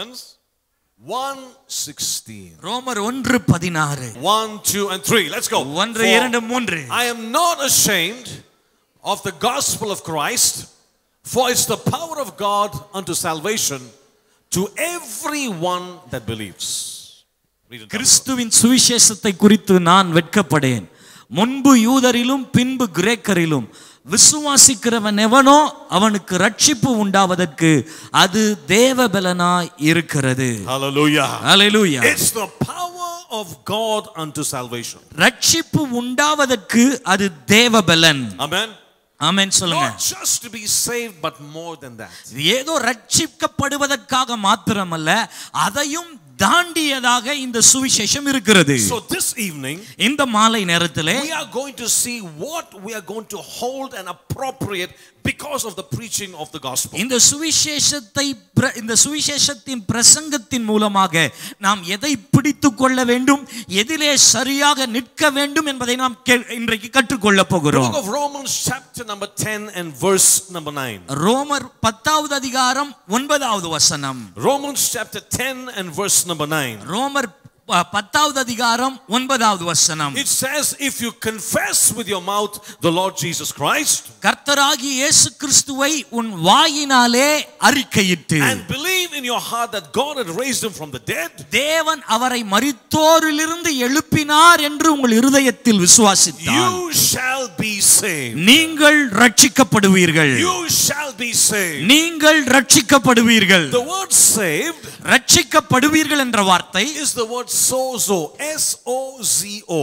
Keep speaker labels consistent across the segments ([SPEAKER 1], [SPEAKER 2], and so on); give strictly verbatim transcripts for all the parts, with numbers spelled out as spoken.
[SPEAKER 1] Romans one sixteen.
[SPEAKER 2] ரோமர் ஒன்று பதினாறு.
[SPEAKER 1] one, two and three. Let's go.
[SPEAKER 2] ஒன்று இரண்டு மூன்று.
[SPEAKER 1] I am not ashamed of the gospel of Christ, for it's the power of God unto salvation to everyone that believes.
[SPEAKER 2] கிறிஸ்துவின் சுவிசேஷத்தை குறித்து நான் வெட்கப்படேன். முன்பு யூதரிலும் பின்பு கிரேக்கரிலும் விசுவாசிக்கிறவன் எவனோ அவனுக்கு ரட்சிப்பு உண்டாவதற்கு அது தேவபலனாய் இருக்கிறது.
[SPEAKER 1] Hallelujah.
[SPEAKER 2] Hallelujah.
[SPEAKER 1] It's the power of God unto salvation.
[SPEAKER 2] ரட்சிப்பு உண்டாவதற்கு அது தேவபலன்.
[SPEAKER 1] Amen.
[SPEAKER 2] ஆமென் சொல்லுங்க.
[SPEAKER 1] Not just to be saved but more than that.
[SPEAKER 2] ஏதோ ரட்சிக்கப்படுவதற்காக மாத்திரமல்ல, அதையும் தாண்டியதாக இந்த சுவிசேஷம் இருக்கிறது.
[SPEAKER 1] So this evening,
[SPEAKER 2] இந்த மாலை நேரத்திலே
[SPEAKER 1] we are going to see what we are going to hold and appropriate because of the preaching of the gospel.
[SPEAKER 2] இந்த சுவிசேஷத்தை இந்த சுவிசேஷத்தின் பிரசங்கத்தின் மூலமாக நாம் எதை பிடித்துக் கொள்ள வேண்டும், எதிலே சரியாக நிற்க வேண்டும் என்பதை நாம் இன்றைக்கு கற்றுக்கொள்ள போகிறோம்.
[SPEAKER 1] The book of Romans chapter number ten and verse number nine.
[SPEAKER 2] ரோமர் பத்தாவது அதிகாரம் ஒன்பதாவது வசனம்.
[SPEAKER 1] Romans chapter ten and verse number nine.
[SPEAKER 2] ரோமர் பத்தாவது அதிகாரம் ஒன்பதாவது வசனம்.
[SPEAKER 1] It says, if you confess with your mouth the Lord Jesus Christ,
[SPEAKER 2] கர்த்தராகிய இயேசு கிறிஸ்துவை உன் வாயினாலே அறிக்கையிட்டு,
[SPEAKER 1] and believe in your heart that God had raised him from the dead,
[SPEAKER 2] தேவன் அவரை மரித்தோரிலிருந்து எழுப்பினார் என்று உங்கள் இருதயத்தில் விசுவாசித்தால்,
[SPEAKER 1] you shall be saved.
[SPEAKER 2] நீங்கள் ரட்சிக்கப்படுவீர்கள்.
[SPEAKER 1] You shall be saved.
[SPEAKER 2] நீங்கள் ரட்சிக்கப்படுவீர்கள்.
[SPEAKER 1] The word saved,
[SPEAKER 2] ரட்சிக்கப்படுவீர்கள் என்ற வார்த்தை
[SPEAKER 1] is the word sozo, S O Z O.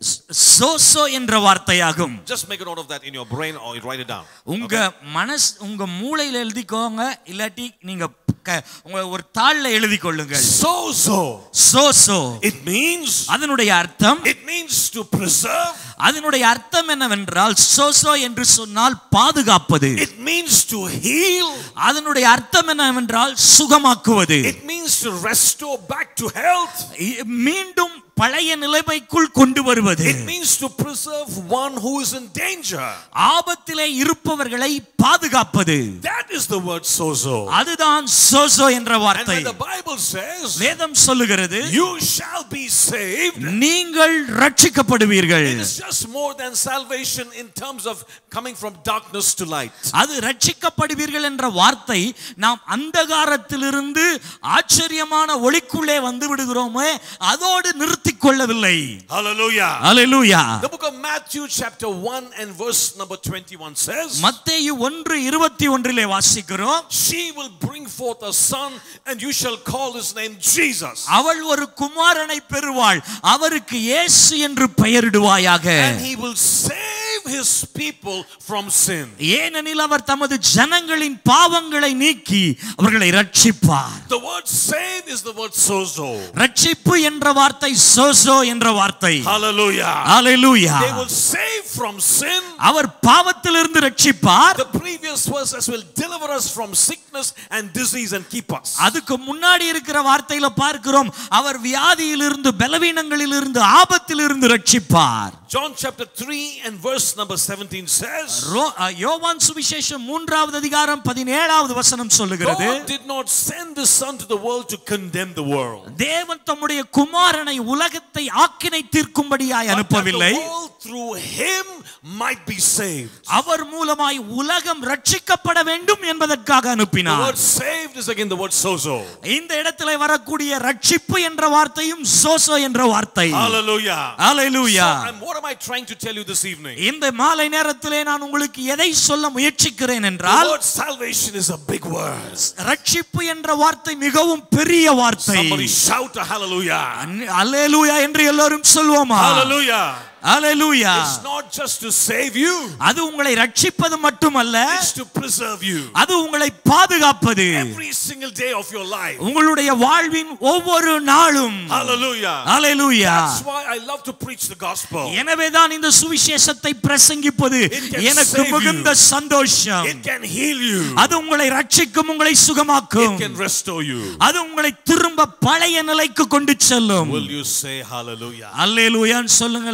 [SPEAKER 2] சோசோ என்ற வார்த்தையாகும்.
[SPEAKER 1] Just make a note of that in your brain or write it down.
[SPEAKER 2] உங்க மனசு உங்க மூளையில எழுதிக்கோங்க, இல்லாட்டி நீங்க உங்க ஒரு தாள்ல எழுதி கொள்ளுங்க.
[SPEAKER 1] Sozo.
[SPEAKER 2] சோசோ.
[SPEAKER 1] It means,
[SPEAKER 2] அதனுடைய அர்த்தம்,
[SPEAKER 1] it means to preserve.
[SPEAKER 2] அதனுடைய அர்த்தம் என்னவென்றால், சோசோ என்று சொன்னால் பாதுகாப்பது.
[SPEAKER 1] It means to heal.
[SPEAKER 2] அதனுடைய அர்த்தம் என்னவென்றால் சுகமாக்குவது.
[SPEAKER 1] It means to restore back to health.
[SPEAKER 2] மீண்டும் பழைய நிலைமைக்குள் கொண்டு வருவது.
[SPEAKER 1] It means to preserve one who is in danger.
[SPEAKER 2] ஆபத்திலே இருப்பவர்களை பாதுகாப்பது.
[SPEAKER 1] That is the word sozo.
[SPEAKER 2] அதுதான் சோசோ என்ற வார்த்தை.
[SPEAKER 1] And when the Bible says,
[SPEAKER 2] வேதம் சொல்லுகிறது,
[SPEAKER 1] you shall be saved,
[SPEAKER 2] நீங்கள் ரட்சிக்கப்படுவீர்கள்.
[SPEAKER 1] it is just more than salvation in terms of coming from darkness to light.
[SPEAKER 2] அது ரட்சிக்கப்படுவீர்கள் என்ற வார்த்தை நாம் அந்தகாரத்திலிருந்து ஆச்சரியமான ஒளிக்குள்ளே வந்து விடுகிறோமே அதோடு நிறுத்திக் கொள்ளவில்லை.
[SPEAKER 1] Hallelujah.
[SPEAKER 2] Hallelujah.
[SPEAKER 1] The book of Matthew chapter one and verse number twenty-one says,
[SPEAKER 2] மத்தேயு ஒன்று இருபத்தி ஒன்றிலே வாசிக்கிறோம்,
[SPEAKER 1] she will bring forth a son and you shall call his name Jesus.
[SPEAKER 2] அவள் ஒரு குமாரனை பெறுவாள், அவருக்கு இயேசு என்று பெயரிடுவாயாக.
[SPEAKER 1] And he will save his people from sin.
[SPEAKER 2] ஏனெனில் அவர் தமது ஜனங்களின் பாவங்களை நீக்கி அவர்களை ரட்சிப்பார்.
[SPEAKER 1] The word save is the word sozo.
[SPEAKER 2] ரட்சிப்பு என்ற வார்த்தை சோசோ என்ற வார்த்தை.
[SPEAKER 1] Hallelujah.
[SPEAKER 2] Hallelujah.
[SPEAKER 1] They will save from sin.
[SPEAKER 2] அவர் பாவத்திலிருந்து ரட்சிப்பார்.
[SPEAKER 1] The previous verses will deliver us from sickness and disease and keep us.
[SPEAKER 2] அதுக்கு முன்னாடி இருக்கிற வார்த்தையில பார்க்கிறோம், அவர் வியாதியிலிருந்து பலவீனங்களிலிருந்து ஆபத்திலிருந்து ரட்சிப்பார்.
[SPEAKER 1] John chapter three and verse number seventeen says,
[SPEAKER 2] யோவான் சுவிசேஷம் மூன்றாவது அதிகாரம் பதினேழாவது வசனம் சொல்லுகிறது,
[SPEAKER 1] God did not send the son to the world to condemn the world.
[SPEAKER 2] தேவன் தம்முடைய குமாரனை உலகத்தை ஆக்கினை தீர்க்கும்படியாய் அனுப்பவில்லை,
[SPEAKER 1] the world through him might be saved.
[SPEAKER 2] அவர் மூலமாய் உலகம் ரட்சிக்கப்பட வேண்டும் என்பதற்காக அனுப்பினார்.
[SPEAKER 1] The word saved is again the word sozo.
[SPEAKER 2] இந்த இடத்திலே வரக்கூடிய ரட்சிப்பு என்ற வார்த்தையும் சோசோ என்ற வார்த்தை.
[SPEAKER 1] Hallelujah.
[SPEAKER 2] Hallelujah.
[SPEAKER 1] So, and what am I trying to tell you this evening?
[SPEAKER 2] இந்த மாலை நேரத்திலே நான் உங்களுக்கு எதை சொல்ல முயற்சிக்கிறேன் என்றால்,
[SPEAKER 1] the word salvation is a big word.
[SPEAKER 2] ரட்சிப்பு என்ற வார்த்தை மிகவும் பெரிய வார்த்தை.
[SPEAKER 1] Somebody shout a hallelujah.
[SPEAKER 2] Hallelujah என்று எல்லாரும் சொல்வோமா?
[SPEAKER 1] Hallelujah.
[SPEAKER 2] Hallelujah.
[SPEAKER 1] It's not just to save you.
[SPEAKER 2] அது உங்களை ரட்சிப்பது மட்டுமல்ல,
[SPEAKER 1] it's to preserve you.
[SPEAKER 2] அது உங்களை பாதுகாப்பது.
[SPEAKER 1] Every single day of your life.
[SPEAKER 2] உங்களுடைய வாழ்வின் ஒவ்வொரு நாளும்.
[SPEAKER 1] Hallelujah.
[SPEAKER 2] Hallelujah.
[SPEAKER 1] That's why I love to preach the gospel.
[SPEAKER 2] எனவே தான் இந்த சுவிசேஷத்தை பிரசங்கிப்பது எனக்கு மிகுந்த சந்தோஷம்.
[SPEAKER 1] It can heal you.
[SPEAKER 2] அது உங்களை ரட்சிக்கும், உங்களை சுகமாக்கும்.
[SPEAKER 1] It can restore you.
[SPEAKER 2] அது உங்களை திரும்ப பழைய நிலைக்கு கொண்டு செல்லும்.
[SPEAKER 1] Will you say hallelujah?
[SPEAKER 2] Hallelujah சொல்லுங்களேன்.
[SPEAKER 1] The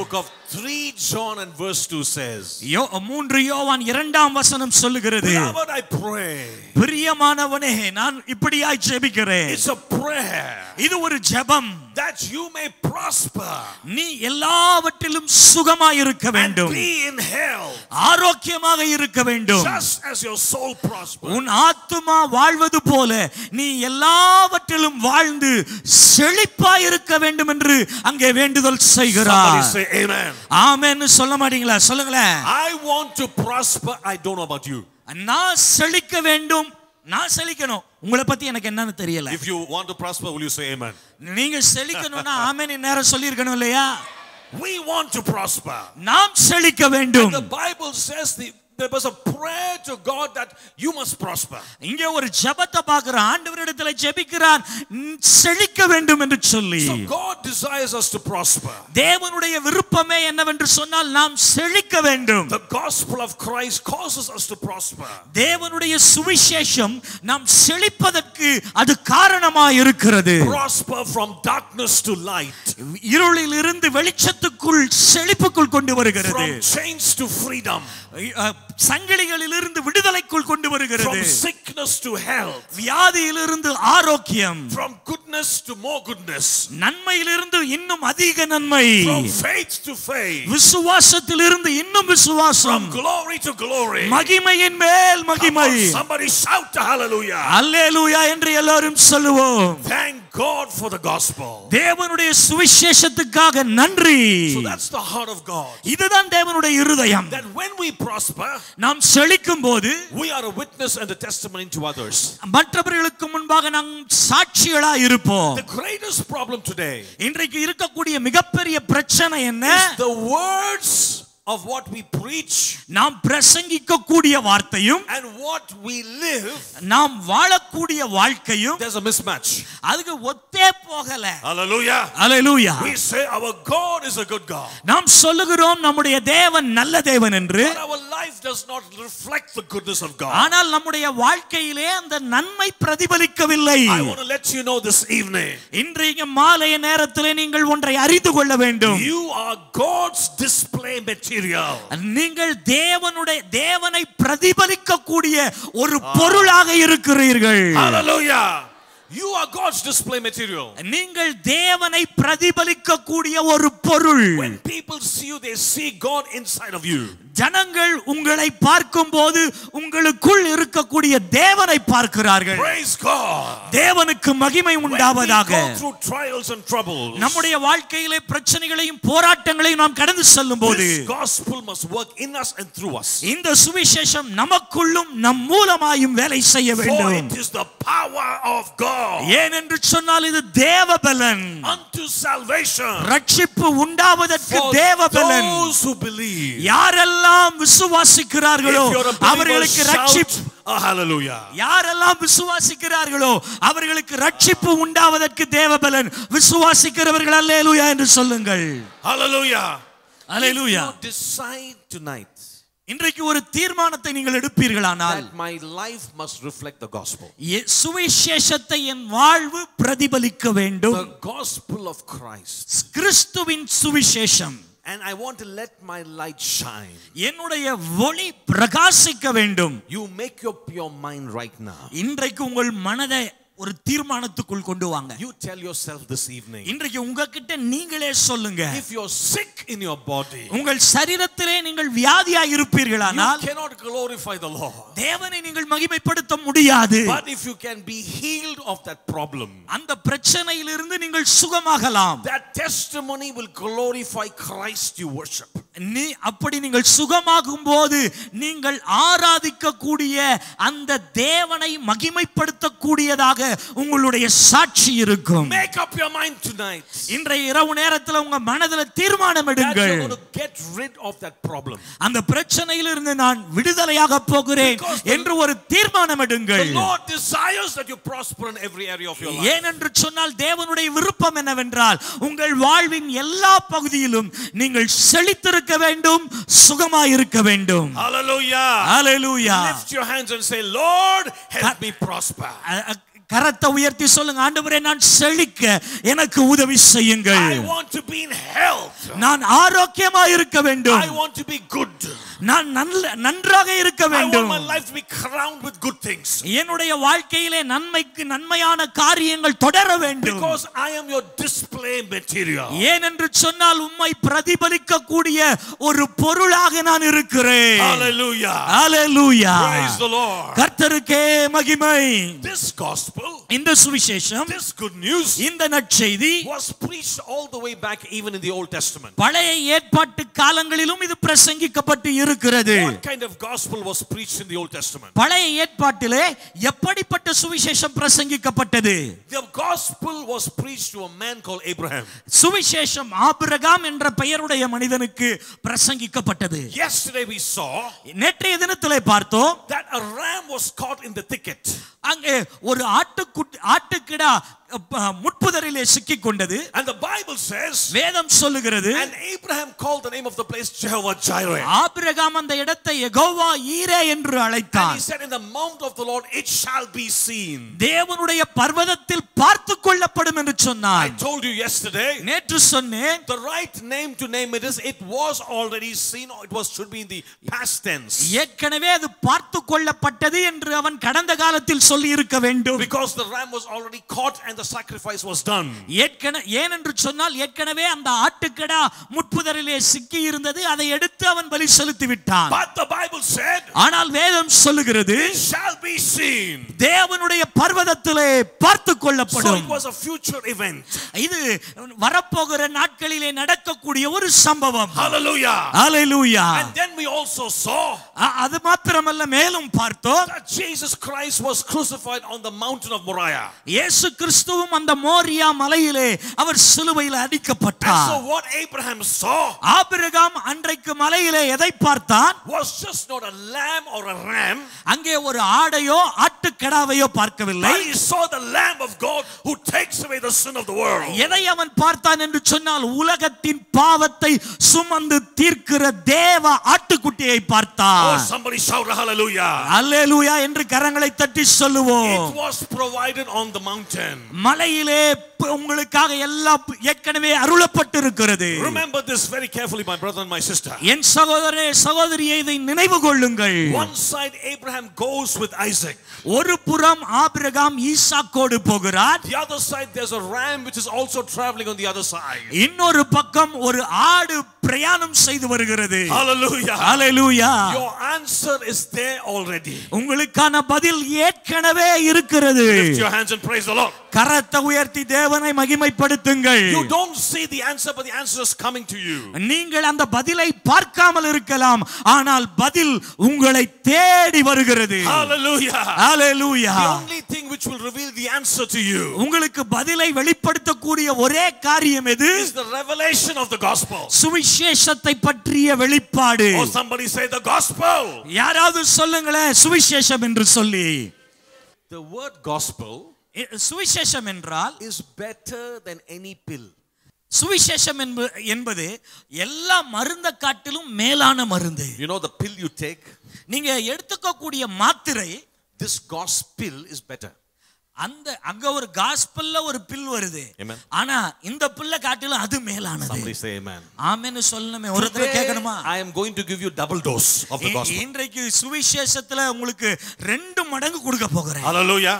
[SPEAKER 1] book of three John and verse two says,
[SPEAKER 2] மூன்று யோவான் இரண்டாம் வசனம் சொல்லுகிறது,
[SPEAKER 1] Beloved, I pray.
[SPEAKER 2] பிரியமானவனே நான் இப்படியாய் ஜெபிக்கிறேன்.
[SPEAKER 1] It's a prayer.
[SPEAKER 2] இது ஒரு ஜெபம்.
[SPEAKER 1] That you may prosper.
[SPEAKER 2] நீ எல்லாவற்றிலும் சுகமாய் இருக்க வேண்டும்.
[SPEAKER 1] And be in health.
[SPEAKER 2] ஆரோக்கியமாக இருக்க வேண்டும்.
[SPEAKER 1] Just as your soul prospers.
[SPEAKER 2] உன் ஆத்துமா வாழ்வது போல நீ எல்லாவற்றிலும் வாழ்ந்து செழிப்பாய் இருக்க வேண்டும் என்று அங்கே வேண்டுதல் செய்கிறார்.
[SPEAKER 1] Somebody say amen.
[SPEAKER 2] ஆமென் சொல்ல மாட்டீங்களா? சொல்லுங்களேன்.
[SPEAKER 1] I want to prosper. I don't know about you.
[SPEAKER 2] நான் செழிக்க வேண்டும். நான் செழிக்கணும். உங்களை பத்தி எனக்கு என்னன்னு தெரியல.
[SPEAKER 1] If you want to prosper, will you say amen?
[SPEAKER 2] நீங்க செழிக்கணும்னா ஆமென் நேரா சொல்லி இருக்கணும் இல்லையா?
[SPEAKER 1] We want to prosper.
[SPEAKER 2] நாம் செழிக்க வேண்டும்.
[SPEAKER 1] And the Bible says the there was a prayer to God that you must prosper.
[SPEAKER 2] இங்கே ஒரு ஜெபத்தை பார்க்கிறோம். ஆண்டவரிடத்தில் ஜெபிக்கிறான் செழிக்க வேண்டும் என்று சொல்லி.
[SPEAKER 1] So God desires us to prosper.
[SPEAKER 2] தேவனுடைய விருப்பமே என்னவென்று சொன்னால் நாம் செழிக்க வேண்டும்.
[SPEAKER 1] The gospel of Christ causes us to prosper.
[SPEAKER 2] தேவனுடைய சுவிசேஷம் நாம் செழிப்பதற்கு அது காரணமாய் இருக்கிறது.
[SPEAKER 1] Prosper from darkness to light.
[SPEAKER 2] இருளில் இருந்து வெளிச்சத்துக்குள் செழிப்புக்குள் கொண்டு வருகிறது.
[SPEAKER 1] From chains to freedom.
[SPEAKER 2] சங்கிலிகளில் இருந்து விடுதலைக்குள் கொண்டு வருகிறது.
[SPEAKER 1] From sickness to health.
[SPEAKER 2] வியாதியிலிருந்து ஆரோக்கியம்.
[SPEAKER 1] From goodness to more goodness.
[SPEAKER 2] நன்மையிலிருந்து இன்னும் அதிக நன்மை.
[SPEAKER 1] From faith to faith.
[SPEAKER 2] விசுவாசத்திலிருந்து இன்னும் விசுவாசம்.
[SPEAKER 1] From glory to glory.
[SPEAKER 2] மகிமையின் மேல் மகிமை.
[SPEAKER 1] Somebody shout hallelujah.
[SPEAKER 2] அல்லேலூயா என்று எல்லாரும் சொல்லுவோம்.
[SPEAKER 1] Thank God for the gospel.
[SPEAKER 2] தேவனுடைய சுவிசேஷத்துக்காக நன்றி.
[SPEAKER 1] So that's the heart of God.
[SPEAKER 2] இதுதான் தேவனுடைய இருதயம்.
[SPEAKER 1] That when we prosper,
[SPEAKER 2] நாம் செழிக்கும் போது
[SPEAKER 1] we are a witness and a testimony to others.
[SPEAKER 2] மற்றவர்களுக்கு முன்பாக நாம் சாட்சிகளாய் இருப்போம்.
[SPEAKER 1] The greatest problem today
[SPEAKER 2] இன்றைக்கு இருக்கக்கூடிய மிகப்பெரிய பிரச்சனை என்ன?
[SPEAKER 1] is the words of what we preach,
[SPEAKER 2] நாம் பிரசங்கிக்க கூடிய வார்த்தையும்
[SPEAKER 1] and what we live,
[SPEAKER 2] நாம் வாழக்கூடிய வாழ்க்கையும்
[SPEAKER 1] there's a mismatch.
[SPEAKER 2] அதுக்கு ஒத்தே போகல.
[SPEAKER 1] Hallelujah.
[SPEAKER 2] Hallelujah.
[SPEAKER 1] We say our God is a good God.
[SPEAKER 2] நாம் சொல்லுகிறோம் நம்முடைய தேவன் நல்ல தேவன் என்று.
[SPEAKER 1] But our life does not reflect the goodness of God.
[SPEAKER 2] ஆனால் நம்முடைய வாழ்க்கையிலே அந்த நன்மை பிரதிபலிக்கவில்லை.
[SPEAKER 1] I want to let you know this evening.
[SPEAKER 2] இன்றைய மாலை நேரத்திலே நீங்கள் ஒன்றை அறிந்து கொள்ள வேண்டும்.
[SPEAKER 1] You are God's display material.
[SPEAKER 2] நீங்கள் தேவனுடைய தேவனை பிரதிபலிக்க கூடிய ஒரு பொருளாக இருக்கிறீர்கள்.
[SPEAKER 1] Hallelujah. You are God's display material.
[SPEAKER 2] நீங்கள் தேவனை பிரதிபலிக்க கூடிய ஒரு பொருள்.
[SPEAKER 1] When people see you, they see God inside of you.
[SPEAKER 2] ஜனங்கள் உங்களை பார்க்கும்போது உங்களுக்குள் இருக்கக்கூடிய தேவனை பார்க்கிறார்கள்.
[SPEAKER 1] Praise God.
[SPEAKER 2] தேவனுக்கு மகிமை உண்டாவதாக.
[SPEAKER 1] When we go through trials and troubles,
[SPEAKER 2] நம்முடைய வாழ்க்கையிலே பிரச்சனைகளையும் போராட்டங்களையும் நாம் கடந்து செல்லும்போது
[SPEAKER 1] this gospel must work in us and through us.
[SPEAKER 2] இந்த சுவிசேஷம் நமக்குள்ளும் நம் மூலமாயும் வேலை செய்ய வேண்டும்.
[SPEAKER 1] For it is the power of God.
[SPEAKER 2] ஏனென்று சொன்னால் இது தேவபலன்.
[SPEAKER 1] Unto salvation.
[SPEAKER 2] ரட்சிப்பு உண்டாவதற்கு தேவபலன்.
[SPEAKER 1] For those who believe.
[SPEAKER 2] யாரெல்லாம் விசுவாசிக்கிறார்களோ அவர்களுக்கு ரட்சிப்பு.
[SPEAKER 1] Hallelujah.
[SPEAKER 2] யாரெல்லாம் விசுவாசிக்கிறார்களோ அவர்களுக்கு ரட்சிப்பு உண்டாவதற்கு தேவபலன். விசுவாசிக்கிறவர்கள் அல்லேலூயா என்று சொல்லுங்கள்.
[SPEAKER 1] Hallelujah.
[SPEAKER 2] Hallelujah.
[SPEAKER 1] If you decide tonight,
[SPEAKER 2] இன்றைக்கு ஒரு தீர்மானத்தை நீங்கள் எடுப்பீர்களானால்,
[SPEAKER 1] that my life must reflect the gospel.
[SPEAKER 2] சுவிசேஷத்தை என் வாழ்வு பிரதிபலிக்க வேண்டும்.
[SPEAKER 1] The gospel of Christ.
[SPEAKER 2] கிறிஸ்துவின் சுவிசேஷம்.
[SPEAKER 1] And I want to let my light shine.
[SPEAKER 2] என்னுடைய ஒளி பிரகாசிக்க வேண்டும்.
[SPEAKER 1] You make up your mind right now.
[SPEAKER 2] இன்றைக்கு உங்கள் மனதை ஒரு தீர்மானத்துக்குள் கொண்டு வாங்க.
[SPEAKER 1] You tell yourself this evening.
[SPEAKER 2] இன்றைக்கு உங்ககிட்ட நீங்களே சொல்லுங்க.
[SPEAKER 1] If you're sick in your body,
[SPEAKER 2] உங்கள் சரீரத்திலே நீங்கள் வியாதியாய் இருப்பீர்களானால்,
[SPEAKER 1] you cannot glorify the Lord.
[SPEAKER 2] தேவனை நீங்கள் மகிமைப்படுத்த முடியாது.
[SPEAKER 1] But if you can be healed of that problem,
[SPEAKER 2] அந்த பிரச்சனையிலிருந்து நீங்கள் சுகமாகலாம்.
[SPEAKER 1] that testimony will glorify Christ you worship.
[SPEAKER 2] நீ அப்படி நீங்கள் சுகமாகும் போது நீங்கள் ஆராதிக்க கூடிய அந்த தேவனை மகிமைப்படுத்த கூடியதாக உங்களுடைய சாட்சி இருக்கும்.
[SPEAKER 1] Make up your mind tonight.
[SPEAKER 2] இன்றைய இரவு நேரத்தில் உங்க மனதில் தீர்மானம் எடுங்கள்.
[SPEAKER 1] You're going to get rid of that problem.
[SPEAKER 2] அந்த பிரச்சனையிலிருந்து நான் விடுதலையாக போகிறேன் என்று ஒரு தீர்மானம் எடுங்கள்.
[SPEAKER 1] The Lord desires that you prosper in every area of your life.
[SPEAKER 2] ஏனென்று சொன்னால் தேவனுடைய விருப்பம் என்னவென்றால் உங்கள் வாழ்வின் எல்லா பகுதியிலும் நீங்கள் செழித்திருக்க வேண்டும், சுகமாய் இருக்க வேண்டும்.
[SPEAKER 1] Hallelujah.
[SPEAKER 2] Hallelujah.
[SPEAKER 1] Lift your hands and say, Lord, help me prosper.
[SPEAKER 2] கரத்தை உயர்த்தி சொல்லுங்க, ஆண்டவரே நான் செழிக்க எனக்கு உதவி செய்யுங்கள்.
[SPEAKER 1] I want to be in health.
[SPEAKER 2] நான் ஆரோக்கியமாக இருக்க வேண்டும்.
[SPEAKER 1] I want to be good.
[SPEAKER 2] நான் நன்றாக இருக்க வேண்டும்.
[SPEAKER 1] I want my life to be crowned with good things.
[SPEAKER 2] என்னுடைய வாழ்க்கையிலே நன்மைக்கு நன்மையான காரியங்கள் தொடர வேண்டும்.
[SPEAKER 1] Because I am your display material.
[SPEAKER 2] ஏனென்று சொன்னால் உம்மை பிரதிபலிக்க கூடிய ஒரு பொருளாக நான் இருக்கிறேன்.
[SPEAKER 1] Hallelujah.
[SPEAKER 2] Hallelujah.
[SPEAKER 1] Praise the Lord.
[SPEAKER 2] கர்த்தருக்கே மகிமை.
[SPEAKER 1] This gospel,
[SPEAKER 2] இந்த சுவிசேஷம்,
[SPEAKER 1] this good news,
[SPEAKER 2] இந்த நற்செய்தி
[SPEAKER 1] was preached all the way back even in the Old Testament.
[SPEAKER 2] பழைய ஏற்பாட்டு காலங்களிலும் இது பிரசங்கிக்கப்பட்டு இருக்கிறது.
[SPEAKER 1] What kind of gospel was preached in the Old Testament?
[SPEAKER 2] பழைய ஏற்பாட்டிலே எப்படிப்பட்ட சுவிசேஷம் பிரசங்கிக்கப்பட்டது?
[SPEAKER 1] The gospel was preached to a man called Abraham.
[SPEAKER 2] சுவிசேஷம் ஆபிரகாம் என்ற பெயருடைய மனிதனுக்கு பிரசங்கிக்கப்பட்டது.
[SPEAKER 1] Yesterday we saw
[SPEAKER 2] நேற்றைய தினத்திலே பார்த்தோம்
[SPEAKER 1] that a ram was caught in the thicket.
[SPEAKER 2] அங்கே ஒரு ஆட்டுக்குட்டி ஆட்டுக்கிடா முட்புதரிலே சிக்கிக் கொண்டது.
[SPEAKER 1] And the Bible says,
[SPEAKER 2] வேதம் சொல்லுகிறது,
[SPEAKER 1] and Abraham called the name of the place Jehovah Jireh.
[SPEAKER 2] ஆபிரகாம் அந்த இடத்தை யெகோவா ஈரே என்று அழைத்தான்.
[SPEAKER 1] And he said, in the mount of the Lord it shall be seen.
[SPEAKER 2] தேவனுடைய பர்வதத்தில் பார்த்து கொள்ளப்படும் என்று சொன்னார்.
[SPEAKER 1] I told you yesterday,
[SPEAKER 2] நேற்று சொன்னேன்,
[SPEAKER 1] the right name to name it is it was already seen, or it was should be in the past tense.
[SPEAKER 2] ஏற்கனவே அது பார்த்து கொள்ளப்பட்டது என்று அவன் கடந்த காலத்தில் சொல்லி இருக்க வேண்டும்.
[SPEAKER 1] Because the ram was already caught and the sacrifice was done.
[SPEAKER 2] ஏற்கனவே ஏனென்று சொன்னால் ஏற்கனவே அந்த ஆட்டுக்கடா முட்புதரிலே சிக்கி இருந்தது, அதை எடுத்து அவன் பலி செலுத்தி விட்டான்.
[SPEAKER 1] But the Bible said,
[SPEAKER 2] ஆனால் வேதம் சொல்லுகிறது,
[SPEAKER 1] it shall be seen.
[SPEAKER 2] தேவனுடைய பர்வதத்திலே பார்த்து கொள்ளப்படும்.
[SPEAKER 1] So it was a future event.
[SPEAKER 2] இது வரப்போகிற நாட்களிலே நடக்கக்கூடிய ஒரு சம்பவம்.
[SPEAKER 1] Hallelujah.
[SPEAKER 2] Hallelujah.
[SPEAKER 1] And then we also saw
[SPEAKER 2] அது மாத்திரமல்ல, மேலும் பார்த்தோம்
[SPEAKER 1] that Jesus Christ was crucified on the mountain of Moriah.
[SPEAKER 2] இயேசு கிறிஸ்துவும் அந்த மோரியா மலையிலே அவர் சிலுவையில் அடிக்கப்பட்டார்.
[SPEAKER 1] So what Abraham saw,
[SPEAKER 2] ஆபிரகாம் அன்றைக்கு மலையிலே எதை பார்த்தான்?
[SPEAKER 1] was just not a lamb or a ram.
[SPEAKER 2] அங்கே ஒரு ஆடையோ ஆட்டுக்கடாவையோ பார்க்கவில்லை.
[SPEAKER 1] But he saw the Lamb of God who takes away the sin of the world.
[SPEAKER 2] எதை அவன் பார்த்தான் என்று சொன்னால், உலகத்தின் பாவத்தை சுமந்து தீர்க்கிற தேவ ஆட்டுக்குட்டியை பார்த்தான்.
[SPEAKER 1] Oh, somebody shout hallelujah.
[SPEAKER 2] அல்லேலூயா என்று கரங்களை தட்டி சொல்லுவோம்.
[SPEAKER 1] It was provided on the mountain.
[SPEAKER 2] மலையிலே உங்களுக்காக எல்லாம் ஏற்கனவே அருளப்பட்டிருக்கிறது.
[SPEAKER 1] Remember this very carefully, my brother and my sister.
[SPEAKER 2] என் சகோதரரே சகோதரியே, இதை நினைவு கொள்ளுங்கள்.
[SPEAKER 1] One side Abraham goes with Isaac.
[SPEAKER 2] ஒரு புறம் ஆபிரகாம் ஈசாக்கோடு போகிறார்.
[SPEAKER 1] The other side there's a ram which is also traveling on the other side.
[SPEAKER 2] இன்னொரு பக்கம் ஒரு ஆடு பிரயாணம் செய்து வருகிறது.
[SPEAKER 1] Hallelujah.
[SPEAKER 2] Hallelujah.
[SPEAKER 1] Your answer is there already.
[SPEAKER 2] உங்களுக்கான பதில் ஏற்கனவே இருக்கிறது.
[SPEAKER 1] Lift your hands and praise the Lord.
[SPEAKER 2] கரத்தை உயர்த்தி தேவனை மகிமைப்படுத்துங்கள்.
[SPEAKER 1] You don't see the answer, but the answer is coming to you.
[SPEAKER 2] நீங்கள் அந்த பதிலை பார்க்காமல் இருக்கலாம், ஆனால் பதில் உங்களை தேடி வருகிறது.
[SPEAKER 1] Hallelujah.
[SPEAKER 2] Hallelujah.
[SPEAKER 1] The only thing which will reveal the answer to you
[SPEAKER 2] உங்களுக்கு பதிலை வெளிப்படுத்தக்கூடிய ஒரே காரியம் எது?
[SPEAKER 1] is the revelation of the gospel.
[SPEAKER 2] சுவிசேஷத்தை பற்றிய வெளிப்பாடு.
[SPEAKER 1] Oh, somebody say the gospel.
[SPEAKER 2] யாராவது சொல்லுங்களேன் சுவிசேஷம் என்று சொல்லி.
[SPEAKER 1] The word gospel
[SPEAKER 2] சுவிசேஷம் என்றால்
[SPEAKER 1] is better than any pill.
[SPEAKER 2] சுவிசேஷம் என்பது எல்லா மருந்த காட்டிலும் மேலான மருந்து.
[SPEAKER 1] You know the pill you take,
[SPEAKER 2] நீங்க எடுத்துக்கக்கூடிய மாத்திரை,
[SPEAKER 1] this gospel is better.
[SPEAKER 2] அந்த அங்க ஒரு காஸ்பல்ல ஒரு பில் வருது, ஆனா இந்த பில்ல காட்டிலும் அது மேலானது.
[SPEAKER 1] Somebody say amen.
[SPEAKER 2] ஆமென் சொல்லணுமே, ஒரு தடவை கேட்கணுமா?
[SPEAKER 1] I am going to give you double dose of the gospel.
[SPEAKER 2] இன்றைக்கு சுவிசேஷத்துல உங்களுக்கு ரெண்டு மடங்கு கொடுக்க போகிறேன்.
[SPEAKER 1] Hallelujah.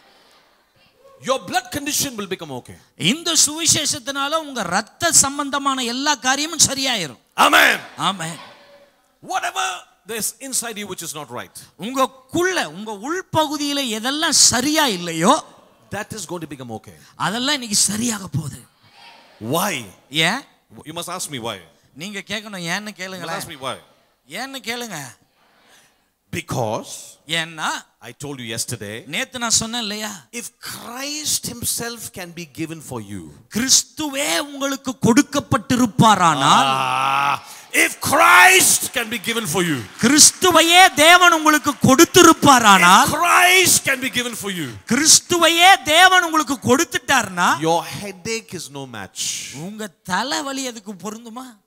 [SPEAKER 1] Your blood condition will become okay.
[SPEAKER 2] இந்த சுவிசேஷத்தினால உங்க இரத்த சம்பந்தமான எல்லா காரியமும் சரியாயிரும்.
[SPEAKER 1] Amen.
[SPEAKER 2] Amen.
[SPEAKER 1] Whatever there's inside you which is not right,
[SPEAKER 2] உங்களுக்குள்ள உங்க உள்பகுதியில எதெல்லாம் சரியா இல்லையோ,
[SPEAKER 1] that is going to become okay.
[SPEAKER 2] அதெல்லாம் இன்னைக்கு சரியாக போகுது.
[SPEAKER 1] Why?
[SPEAKER 2] ஏன்?
[SPEAKER 1] You must ask me why.
[SPEAKER 2] நீங்க கேட்கணும், ஏன்னு கேளுங்க.
[SPEAKER 1] Ask me why.
[SPEAKER 2] ஏன்னு கேளுங்க.
[SPEAKER 1] Because
[SPEAKER 2] ஏன்னா
[SPEAKER 1] I told you yesterday,
[SPEAKER 2] நேத்து நான் சொன்னேன் இல்லையா,
[SPEAKER 1] if Christ himself can be given for you,
[SPEAKER 2] கிறிஸ்துவே உங்களுக்கு கொடுக்கப்பட்டிருப்பாரானால்,
[SPEAKER 1] if Christ can be given for you,
[SPEAKER 2] கிறிஸ்துவையே தேவன் உங்களுக்கு கொடுத்திருப்பாரானால்,
[SPEAKER 1] Christ can be given for you,
[SPEAKER 2] கிறிஸ்துவையே தேவன் உங்களுக்கு கொடுத்துட்டார்னா,
[SPEAKER 1] your headache is no match.
[SPEAKER 2] உங்க தலைவலி அதுக்கு பொருந்துமா?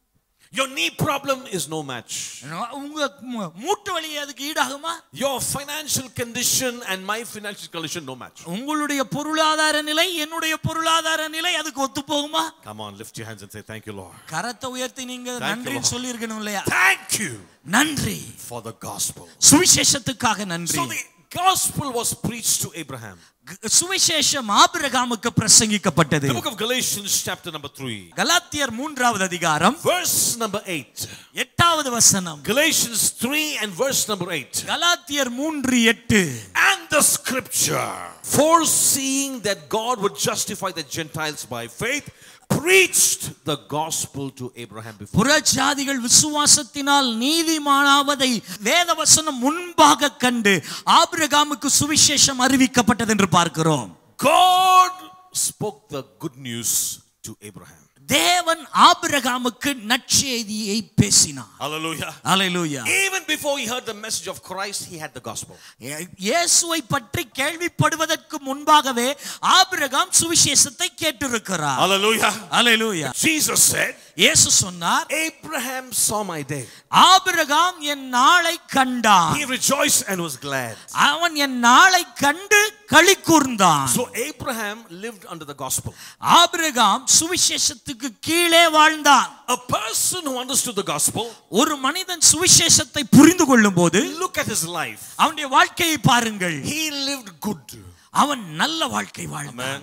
[SPEAKER 1] Your knee problem is no match.
[SPEAKER 2] உங்க மூட்டு வலி அதுக்கு ஈடாகுமா?
[SPEAKER 1] Your financial condition and my financial condition no match.
[SPEAKER 2] உங்களுடைய பொருளாதார நிலை என்னுடைய பொருளாதார நிலை அதுக்கு ஒத்து போகுமா?
[SPEAKER 1] Come on, lift your hands and say thank you, Lord.
[SPEAKER 2] கரத்தை உயர்த்தி நீங்க நன்றி சொல்லி இருக்கணும் இல்லையா?
[SPEAKER 1] Thank you.
[SPEAKER 2] நன்றி
[SPEAKER 1] for the gospel.
[SPEAKER 2] சுவிசேஷத்துக்காக நன்றி.
[SPEAKER 1] So the gospel was preached to Abraham.
[SPEAKER 2] சுவிசேஷம் ஆபிரகாமுக்கு பிரசங்கிக்கப்பட்டது.
[SPEAKER 1] The book of Galatians chapter number three.
[SPEAKER 2] கலாத்தியர் மூன்றாவது அதிகாரம்
[SPEAKER 1] verse number eight.
[SPEAKER 2] எட்டாவது வசனம்.
[SPEAKER 1] Galatians three and verse number eight.
[SPEAKER 2] கலாத்தியர் மூன்று எட்டு.
[SPEAKER 1] And the scripture, foreseeing that God would justify the Gentiles by faith, preached the gospel to Abraham before.
[SPEAKER 2] புறஜாதிகள் விசுவாசத்தினால் நீதிமானாவதை வேதவசனம் முன்பாக கண்டு ஆபிரகாமுக்கு சுவிசேஷம் அறிவிக்கப்பட்டது என்று பார்க்கிறோம்.
[SPEAKER 1] God spoke the good news to Abraham.
[SPEAKER 2] தேவன் ஆபிரகாமுக்கு நற்செய்தியை பேசினார்.
[SPEAKER 1] Hallelujah.
[SPEAKER 2] Hallelujah.
[SPEAKER 1] Even before he heard the message of Christ, he had the gospel.
[SPEAKER 2] இயேசுவை பற்றி கேள்விப்படுவதற்கு முன்பாகவே ஆபிரகாம் சுவிசேஷத்தை கேட்டிருக்கிறார்.
[SPEAKER 1] Hallelujah.
[SPEAKER 2] Hallelujah.
[SPEAKER 1] Jesus said,
[SPEAKER 2] இயேசு சொன்னார்,
[SPEAKER 1] Abraham saw my day.
[SPEAKER 2] ஆபிரகாம் என் நாளை கண்டான்.
[SPEAKER 1] He rejoiced and was glad.
[SPEAKER 2] அவன் என் நாளை கண்டு களி கூர்ந்தான்.
[SPEAKER 1] So Abraham lived under the gospel.
[SPEAKER 2] ஆபிரகாம் சுவிசேஷத்துக்கு கீழே வாழ்ந்தான்.
[SPEAKER 1] A person who understood the gospel,
[SPEAKER 2] ஒரு மனிதன் சுவிசேஷத்தை புரிந்து கொள்ளும்போது,
[SPEAKER 1] look at his life.
[SPEAKER 2] அவனுடைய வாழ்க்கையை பாருங்கள்.
[SPEAKER 1] He lived good.
[SPEAKER 2] அவன் நல்ல வாழ்க்கை வாழ்ந்தான்.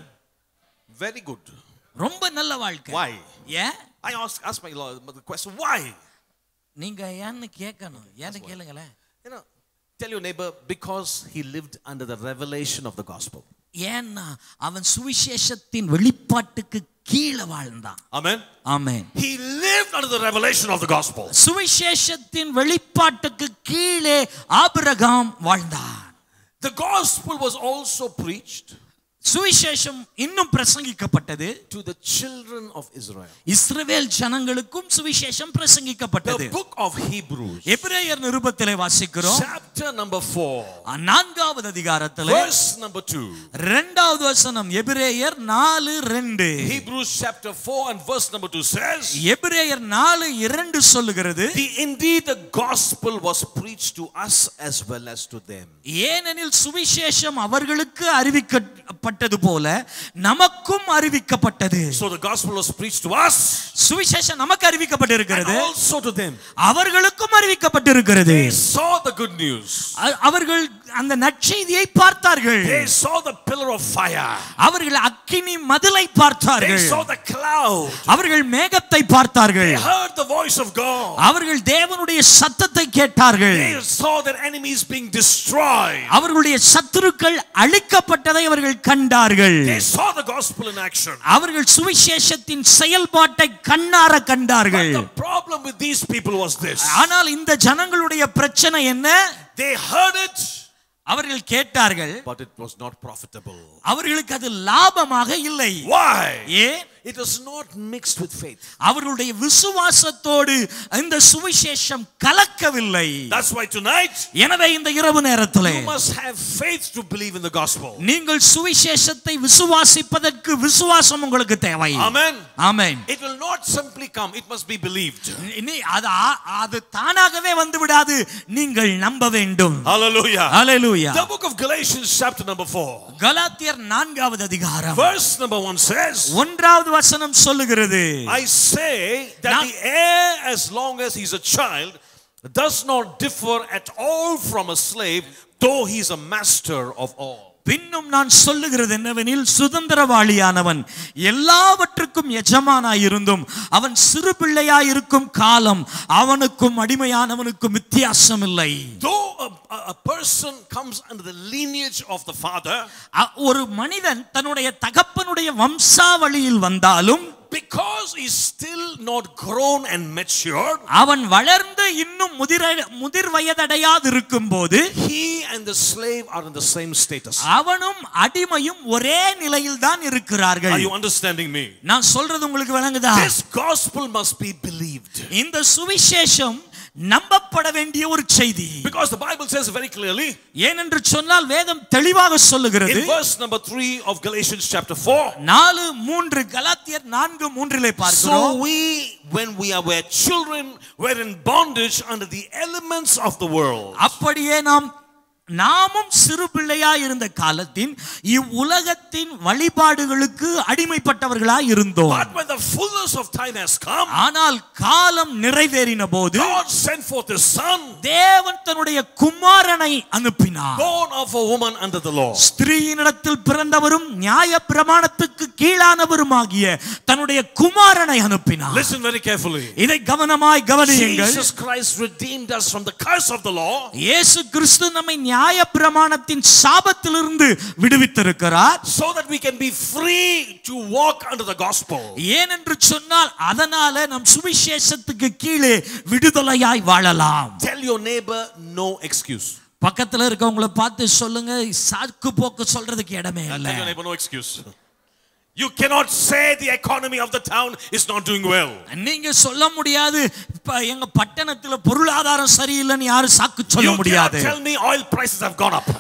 [SPEAKER 1] Very good.
[SPEAKER 2] ரொம்ப நல்ல வாழ்க்கை.
[SPEAKER 1] Why?
[SPEAKER 2] ஏன்?
[SPEAKER 1] I ask ask my Lord the question, why?
[SPEAKER 2] நீங்க ஏன்னு கேட்கணும். ஏன்னு கேளுங்களே.
[SPEAKER 1] You know, tell your neighbor, because he lived under the revelation of the gospel.
[SPEAKER 2] ஏன்னா அவன் சுவிசேஷத்தின் வெளிப்பாட்டுக்கு கீழே வாழ்ந்தான்.
[SPEAKER 1] Amen.
[SPEAKER 2] Amen.
[SPEAKER 1] He lived under the revelation of the gospel.
[SPEAKER 2] சுவிசேஷத்தின் வெளிப்பாட்டுக்கு கீழே ஆபிரகாம் வாழ்ந்தான்.
[SPEAKER 1] The gospel was also preached
[SPEAKER 2] சுவிசேஷம் இன்னும் பிரசங்கிக்கப்பட்டது
[SPEAKER 1] to the children of Israel.
[SPEAKER 2] இஸ்ரவேல் ஜனங்களுக்கும் சுவிசேஷம் பிரசங்கிக்கப்பட்டது.
[SPEAKER 1] The book of Hebrews,
[SPEAKER 2] எபிரேயர் நிருபத்திலே வாசிக்கிறோம்.
[SPEAKER 1] chapter number four,
[SPEAKER 2] நான்காவது அதிகாரத்திலே
[SPEAKER 1] verse number two.
[SPEAKER 2] இரண்டாவது வசனம் எபிரேயர் நாலு இரண்டு.
[SPEAKER 1] Hebrews chapter four and verse number two says,
[SPEAKER 2] எபிரேயர் நாலு இரண்டு சொல்லுகிறது,
[SPEAKER 1] the indeed the gospel was preached to us as well as to them.
[SPEAKER 2] ஏனெனில் சுவிசேஷம் அவர்களுக்கு அறிவிக்கப்பட்டது போல நமக்கும் அறிவிக்கப்பட்டது.
[SPEAKER 1] So the gospel was preached to us,
[SPEAKER 2] சுவிசேஷம் நமக்கு அறிவிக்கப்பட்டிருக்கிறது,
[SPEAKER 1] and also to them.
[SPEAKER 2] அவர்களுக்கும் அறிவிக்கப்பட்டிருக்கிறது.
[SPEAKER 1] They saw the good news.
[SPEAKER 2] அவர்கள் அந்த நற்செய்தியை பார்த்தார்கள்.
[SPEAKER 1] They saw the pillar of fire.
[SPEAKER 2] அவர்கள் அக்கினி மதிலை பார்த்தார்கள்.
[SPEAKER 1] They saw the cloud.
[SPEAKER 2] அவர்கள் மேகத்தை பார்த்தார்கள்.
[SPEAKER 1] They heard the voice of God.
[SPEAKER 2] அவர்கள் தேவனுடைய சத்தத்தை கேட்டார்கள்.
[SPEAKER 1] They saw their enemies being destroyed.
[SPEAKER 2] அவர்களுடைய சத்துருக்கள் அழிக்கப்பட்டதை அவர்கள் கண்டார்கள்.
[SPEAKER 1] They saw the gospel in action.
[SPEAKER 2] அவர்கள் சுவிசேஷத்தின் செயல்பாட்டை கண்ணார கண்டார்கள்.
[SPEAKER 1] But the problem with these people was this.
[SPEAKER 2] ஆனால் இந்த ஜனங்களுடைய பிரச்சனை என்ன?
[SPEAKER 1] They heard it,
[SPEAKER 2] அவர்கள் கேட்டார்கள்,
[SPEAKER 1] but it was not profitable.
[SPEAKER 2] அவர்களுக்கு அது லாபமாக இல்லை.
[SPEAKER 1] Why?
[SPEAKER 2] ஏன்?
[SPEAKER 1] It was not mixed with faith.
[SPEAKER 2] அவர்களுடைய விசுவாசத்தோடு இந்த சுவிசேஷம் கலக்கவில்லை.
[SPEAKER 1] That's why tonight,
[SPEAKER 2] எனவே இந்த இரவு நேரத்திலே
[SPEAKER 1] you must have faith to believe in the gospel.
[SPEAKER 2] நீங்கள் சுவிசேஷத்தை விசுவாசிப்பதற்கு விசுவாசம் உங்களுக்கு தேவை.
[SPEAKER 1] Amen.
[SPEAKER 2] Amen.
[SPEAKER 1] It will not simply come, it must be believed.
[SPEAKER 2] அது அது தானாகவே வந்து விடாது, நீங்கள் நம்ப வேண்டும்.
[SPEAKER 1] Hallelujah.
[SPEAKER 2] Hallelujah.
[SPEAKER 1] The book of Galatians chapter number four,
[SPEAKER 2] கலாத்தியர் நான்காவது அதிகாரம்
[SPEAKER 1] verse number one says,
[SPEAKER 2] ஒன்றாவது வசனம் சொல்லுகிறது,
[SPEAKER 1] I say that the heir, as long as he is a child, does not differ at all from a slave, though he is a master of all.
[SPEAKER 2] பின்னும் நான் சொல்லுகிறது என்னவெனில், சுதந்திரவாளியானவன் எல்லாவற்றுக்கும் எஜமானாயிருந்தும் அவன் சிறு பிள்ளையாயிருக்கும் காலம் அவனுக்கும் அடிமையானவனுக்கும் வித்தியாசம் இல்லை.
[SPEAKER 1] Though a, a person comes under the lineage of the father,
[SPEAKER 2] ஒரு மனிதன் தன்னுடைய தகப்பனுடைய வம்சாவளியில் வந்தாலும்,
[SPEAKER 1] because he is still not grown and matured,
[SPEAKER 2] அவன் வளர்ந்து இன்னும் முதிர் முதிர் வயதடையாது இருக்கும்போது,
[SPEAKER 1] he and the slave are in the same status.
[SPEAKER 2] அவனும் அடிமையும் ஒரே நிலையில் தான் இருக்கிறார்கள்.
[SPEAKER 1] Are you understanding me?
[SPEAKER 2] நான் சொல்றது உங்களுக்கு விளங்குதா?
[SPEAKER 1] This gospel must be believed.
[SPEAKER 2] இந்த சுவிசேஷம் நம்பப்பட வேண்டிய ஒரு செய்தி.
[SPEAKER 1] Because the Bible says very clearly,
[SPEAKER 2] ஏனென்று சொன்னால் வேதம் தெளிவாக சொல்லுகிறது.
[SPEAKER 1] in verse number three of Galatians chapter four,
[SPEAKER 2] நாலு மூன்று கலாத்தியர் நான்கு மூன்றிலே பார்க்கிறோம்.
[SPEAKER 1] so we when we are were children were in bondage under the elements of the world.
[SPEAKER 2] அப்படியே நாம் நாமும் சிறு பிள்ளையாய் இருந்த காலத்தின் இவ்வுலகத்தின் வழிபாடுகளுக்கு அடிமைப்பட்டவர்களாய் இருந்தோம்.
[SPEAKER 1] But when the fullness of time has come,
[SPEAKER 2] ஆனால் காலம் நிறைவேறின போது
[SPEAKER 1] God sent forth his son,
[SPEAKER 2] தேவன் தன்னுடைய குமாரனை அனுப்பினார்.
[SPEAKER 1] born of a woman under the law.
[SPEAKER 2] ஸ்திரீயினிடத்தில் பிறந்தவரும் நியாய பிரமாணத்துக்கு கீழானவருமாகிய தன்னுடைய குமாரனை அனுப்பினார்.
[SPEAKER 1] Listen very carefully.
[SPEAKER 2] இதை கவனமாய் கவனியுங்கள்.
[SPEAKER 1] Jesus Christ redeemed us from the curse of the law.
[SPEAKER 2] இயேசு கிறிஸ்து நம்மை நியாய பிரமாணத்தின் சாபத்திலிருந்து விடுவித்திருக்கிறார்.
[SPEAKER 1] So that we can be free to walk under the gospel.
[SPEAKER 2] ஏனென்று சொன்னால் அதனால நாம் சுவிசேஷத்துக்கு கீழே விடுதலையாய் வாழலாம்.
[SPEAKER 1] Tell your neighbor no excuse.
[SPEAKER 2] பக்கத்துல இருக்கவங்கள பார்த்து சொல்லுங்க, சாக்கு போக்கு சொல்றதுக்கு இடமே இல்ல.
[SPEAKER 1] Tell your neighbor no excuse. You cannot say the economy of the town is not doing well.
[SPEAKER 2] நீங்க சொல்ல முடியாது எங்க பட்டணத்துல பொருளாதாரம் சரியில்லைன்னு யாரும் சாக்கு சொல்ல முடியாது.
[SPEAKER 1] You cannot tell me oil prices have gone up.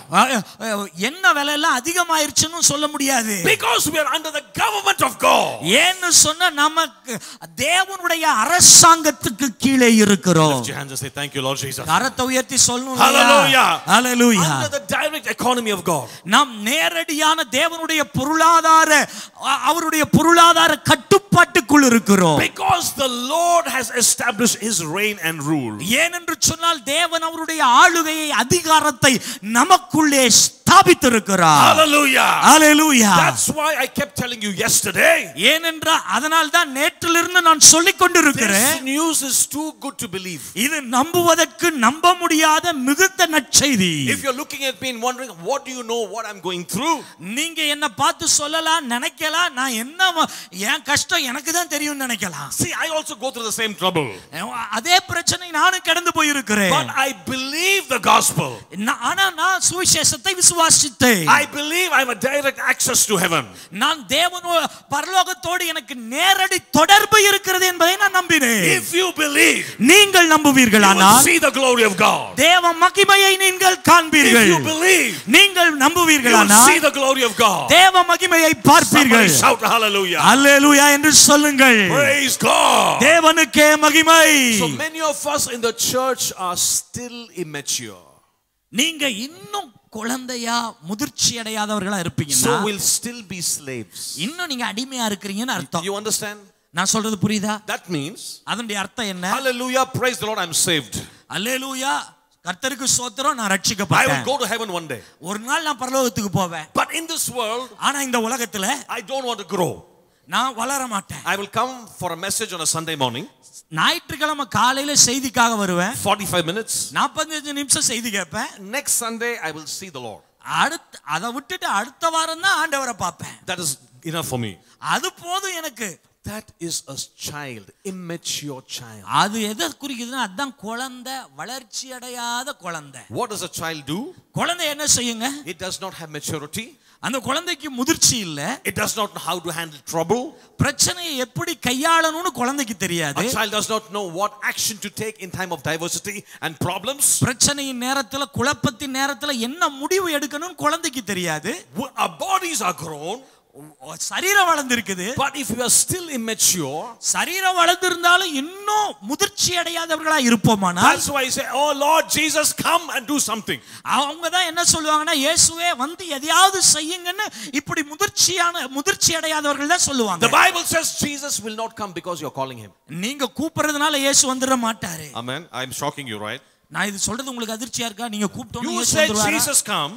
[SPEAKER 2] என்ன விலை எல்லாம் அதிகமாயிருச்சுன்னு சொல்ல முடியாது.
[SPEAKER 1] Because we are under the government of God.
[SPEAKER 2] ஏன்னு சொன்னா நமக்கு தேவனுடைய அரசாங்கத்துக்கு கீழே இருக்கிறோம்.
[SPEAKER 1] Lift your hands and say thank you Lord Jesus.
[SPEAKER 2] கரத்தை உயர்த்தி சொல்லணும்.
[SPEAKER 1] Hallelujah.
[SPEAKER 2] Hallelujah.
[SPEAKER 1] Under the direct economy of God.
[SPEAKER 2] நாம் நேரடியான தேவனுடைய பொருளாதார அவருடைய பொருளாதார கட்டுப்பாட்டுக்குள் இருக்கிறோம்.
[SPEAKER 1] Because the Lord has established his reign and rule.
[SPEAKER 2] ஏனென்று சொன்னால் தேவன் அவருடைய ஆளுகையை அதிகாரத்தை நமக்குள்ளே ஸ்தாபித்திருக்கிறார்.
[SPEAKER 1] Hallelujah.
[SPEAKER 2] Hallelujah.
[SPEAKER 1] That's why I kept telling you yesterday.
[SPEAKER 2] ஏனென்றால் அதனால் தான் நேற்றிலிருந்து நான் சொல்லிக் கொண்டிருக்கிறேன்.
[SPEAKER 1] This news is too good to believe.
[SPEAKER 2] இது நம்புவதற்கு நம்ப முடியாத மிகுந்த நற்செய்தி.
[SPEAKER 1] If you're looking at me and wondering what do you know what I'm going through,
[SPEAKER 2] நீங்க என்ன பார்த்து சொல்லலாம் நினைக்கலாம் நான் என்ன என் கஷ்டம் எனக்கு தான் தெரியும் நினைக்கலாம்.
[SPEAKER 1] see I also go through the same trouble.
[SPEAKER 2] அதே பிரச்சனை நானும் கடந்து போய் இருக்கிறேன்.
[SPEAKER 1] But I believe the gospel.
[SPEAKER 2] ஆனா நான் சுவிசேஷத்தை விசுவாசித்தேன்.
[SPEAKER 1] I believe I have a direct access to heaven.
[SPEAKER 2] நான் தேவனோட பரலோகத்தோடு எனக்கு நேரடி தொடர்பு இருக்கிறது என்பதை நான் நம்பினேன்.
[SPEAKER 1] If you believe,
[SPEAKER 2] நீங்கள் நம்புவீர்களானால்
[SPEAKER 1] you will see the glory of God.
[SPEAKER 2] தேவ மகிமையை நீங்கள் காண்பீர்கள்.
[SPEAKER 1] If you believe,
[SPEAKER 2] நீங்கள் நம்புவீர்களானால்
[SPEAKER 1] you will see the glory of God.
[SPEAKER 2] தேவ மகிமையை பார்ப்பீர்கள்.
[SPEAKER 1] Somebody shout hallelujah.
[SPEAKER 2] Hallelujah என்று சொல்லுங்கள்.
[SPEAKER 1] Praise God.
[SPEAKER 2] தேவனுக்கே மகிமை.
[SPEAKER 1] So many of us in the church are still immature.
[SPEAKER 2] நீங்க இன்னும் குழந்தையா முதிர்ச்சி அடையாதவர்களா இருப்பீங்கன்னா
[SPEAKER 1] so we'll still be slaves.
[SPEAKER 2] இன்னும் நீங்க அடிமையா இருக்கீங்கன்னு அர்த்தம்.
[SPEAKER 1] You understand?
[SPEAKER 2] நான் சொல்றது புரியுதா?
[SPEAKER 1] That means
[SPEAKER 2] அதனுடைய அர்த்தம் என்ன?
[SPEAKER 1] Hallelujah, praise the Lord, I'm saved.
[SPEAKER 2] Hallelujah, கர்த்தருக்கு ஸ்தோத்திரம், நான்
[SPEAKER 1] I
[SPEAKER 2] ரட்சிக்கப்பட்டேன்.
[SPEAKER 1] will go to heaven one day.
[SPEAKER 2] ஒரு நாள் நான் பரலோகத்துக்கு போவேன்.
[SPEAKER 1] But in this world,
[SPEAKER 2] ஆனா இந்த உலகத்துல
[SPEAKER 1] I don't want to grow.
[SPEAKER 2] நான் வளர மாட்டேன்.
[SPEAKER 1] I will come for a message on a Sunday morning.
[SPEAKER 2] ஞாயிற்றுக்கிழமை காலையில செய்திக்காக வருவேன்.
[SPEAKER 1] forty-five minutes.
[SPEAKER 2] நாற்பத்தஞ்சு நிமிஷம் செய்தி கேட்பேன்.
[SPEAKER 1] Next Sunday I will see the Lord.
[SPEAKER 2] அடுத்து அதை விட்டுட்டு அடுத்த வாரம் தான் ஆண்டவரை பார்ப்பேன்.
[SPEAKER 1] That is enough for me.
[SPEAKER 2] அது போதும் எனக்கு.
[SPEAKER 1] That is a child, immature child.
[SPEAKER 2] அது எதை குறிக்குதுன்னா அதான் குழந்தை, வளர்ச்சி அடையாத குழந்தை.
[SPEAKER 1] What does a child do?
[SPEAKER 2] குழந்தை என்ன செய்யுங்க?
[SPEAKER 1] It does not have maturity.
[SPEAKER 2] அந்த குழந்தைக்கு முதிர்ச்சி இல்ல.
[SPEAKER 1] It does not know how to handle trouble.
[SPEAKER 2] பிரச்சனையை எப்படி கையாளணும்னு குழந்தைக்கு தெரியாது.
[SPEAKER 1] A child does not know what action to take in time of diversity and problems.
[SPEAKER 2] பிரச்சனையின் நேரத்துல, குழப்பத்தின் நேரத்துல என்ன முடிவு எடுக்கணும்னு குழந்தைக்கு தெரியாது.
[SPEAKER 1] Our bodies are grown.
[SPEAKER 2] சரீரம் வளர்ந்திருக்குது.
[SPEAKER 1] But if we are still immature,
[SPEAKER 2] சரீரம் வளர்ந்திருந்தாலும் இன்னும் முதிர்ச்சி அடையாதவர்களா இருப்போமானா,
[SPEAKER 1] that's why I say, oh Lord Jesus, come and do something.
[SPEAKER 2] அவங்க தான் என்ன சொல்லுவாங்கன்னா, இயேசுவே வந்து எதையாவது செய்யுங்கன்னு இப்படி முதிர்ச்சியான முதிர்ச்சி அடையாதவர்கள் தான் சொல்லுவாங்க.
[SPEAKER 1] The Bible says Jesus will not come because you are calling him.
[SPEAKER 2] நீங்க கூப்பிடுறதுனால இயேசு வந்துட மாட்டாரு.
[SPEAKER 1] Amen. I am shocking you, right?
[SPEAKER 2] நான் இது சொல்றது உங்களுக்கு அதிர்ச்சியா இருக்கா? நீங்க கூப்பிட்டோன்னு
[SPEAKER 1] You
[SPEAKER 2] இயேசு
[SPEAKER 1] say
[SPEAKER 2] வந்துருவாரா?
[SPEAKER 1] Jesus come,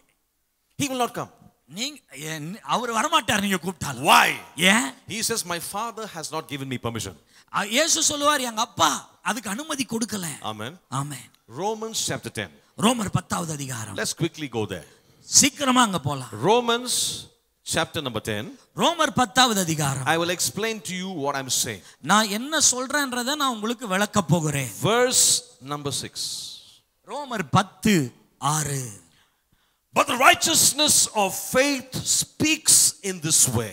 [SPEAKER 1] he will not come.
[SPEAKER 2] நீங்க அவர் வர மாட்டார் நீங்க கூப்பிட்டால்.
[SPEAKER 1] Why?
[SPEAKER 2] ஏன்?
[SPEAKER 1] He says my father has not given me permission.
[SPEAKER 2] இயேசு சொல்லுவார் எங்க அப்பா அதுக்கு அனுமதி கொடுக்கல.
[SPEAKER 1] Amen.
[SPEAKER 2] Amen.
[SPEAKER 1] Romans chapter ten.
[SPEAKER 2] ரோமர் பத்தாவது அதிகாரம்.
[SPEAKER 1] Let's quickly go there.
[SPEAKER 2] சீக்கிரமா அங்க போலாம்.
[SPEAKER 1] Romans chapter number ten.
[SPEAKER 2] ரோமர் பத்தாவது அதிகாரம்.
[SPEAKER 1] I will explain to you what I'm saying.
[SPEAKER 2] நான் என்ன சொல்றேன்றதை நான் உங்களுக்கு விளக்க போகிறேன்.
[SPEAKER 1] Verse number six.
[SPEAKER 2] ரோமர் பத்து ஆறு.
[SPEAKER 1] But the righteousness of faith speaks in this way.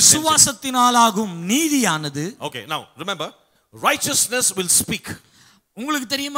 [SPEAKER 2] விசுவாசத்தினாலாகும் நீதியானது.
[SPEAKER 1] Okay, now remember, righteousness will speak.
[SPEAKER 2] உங்களுக்கு தெரியுமா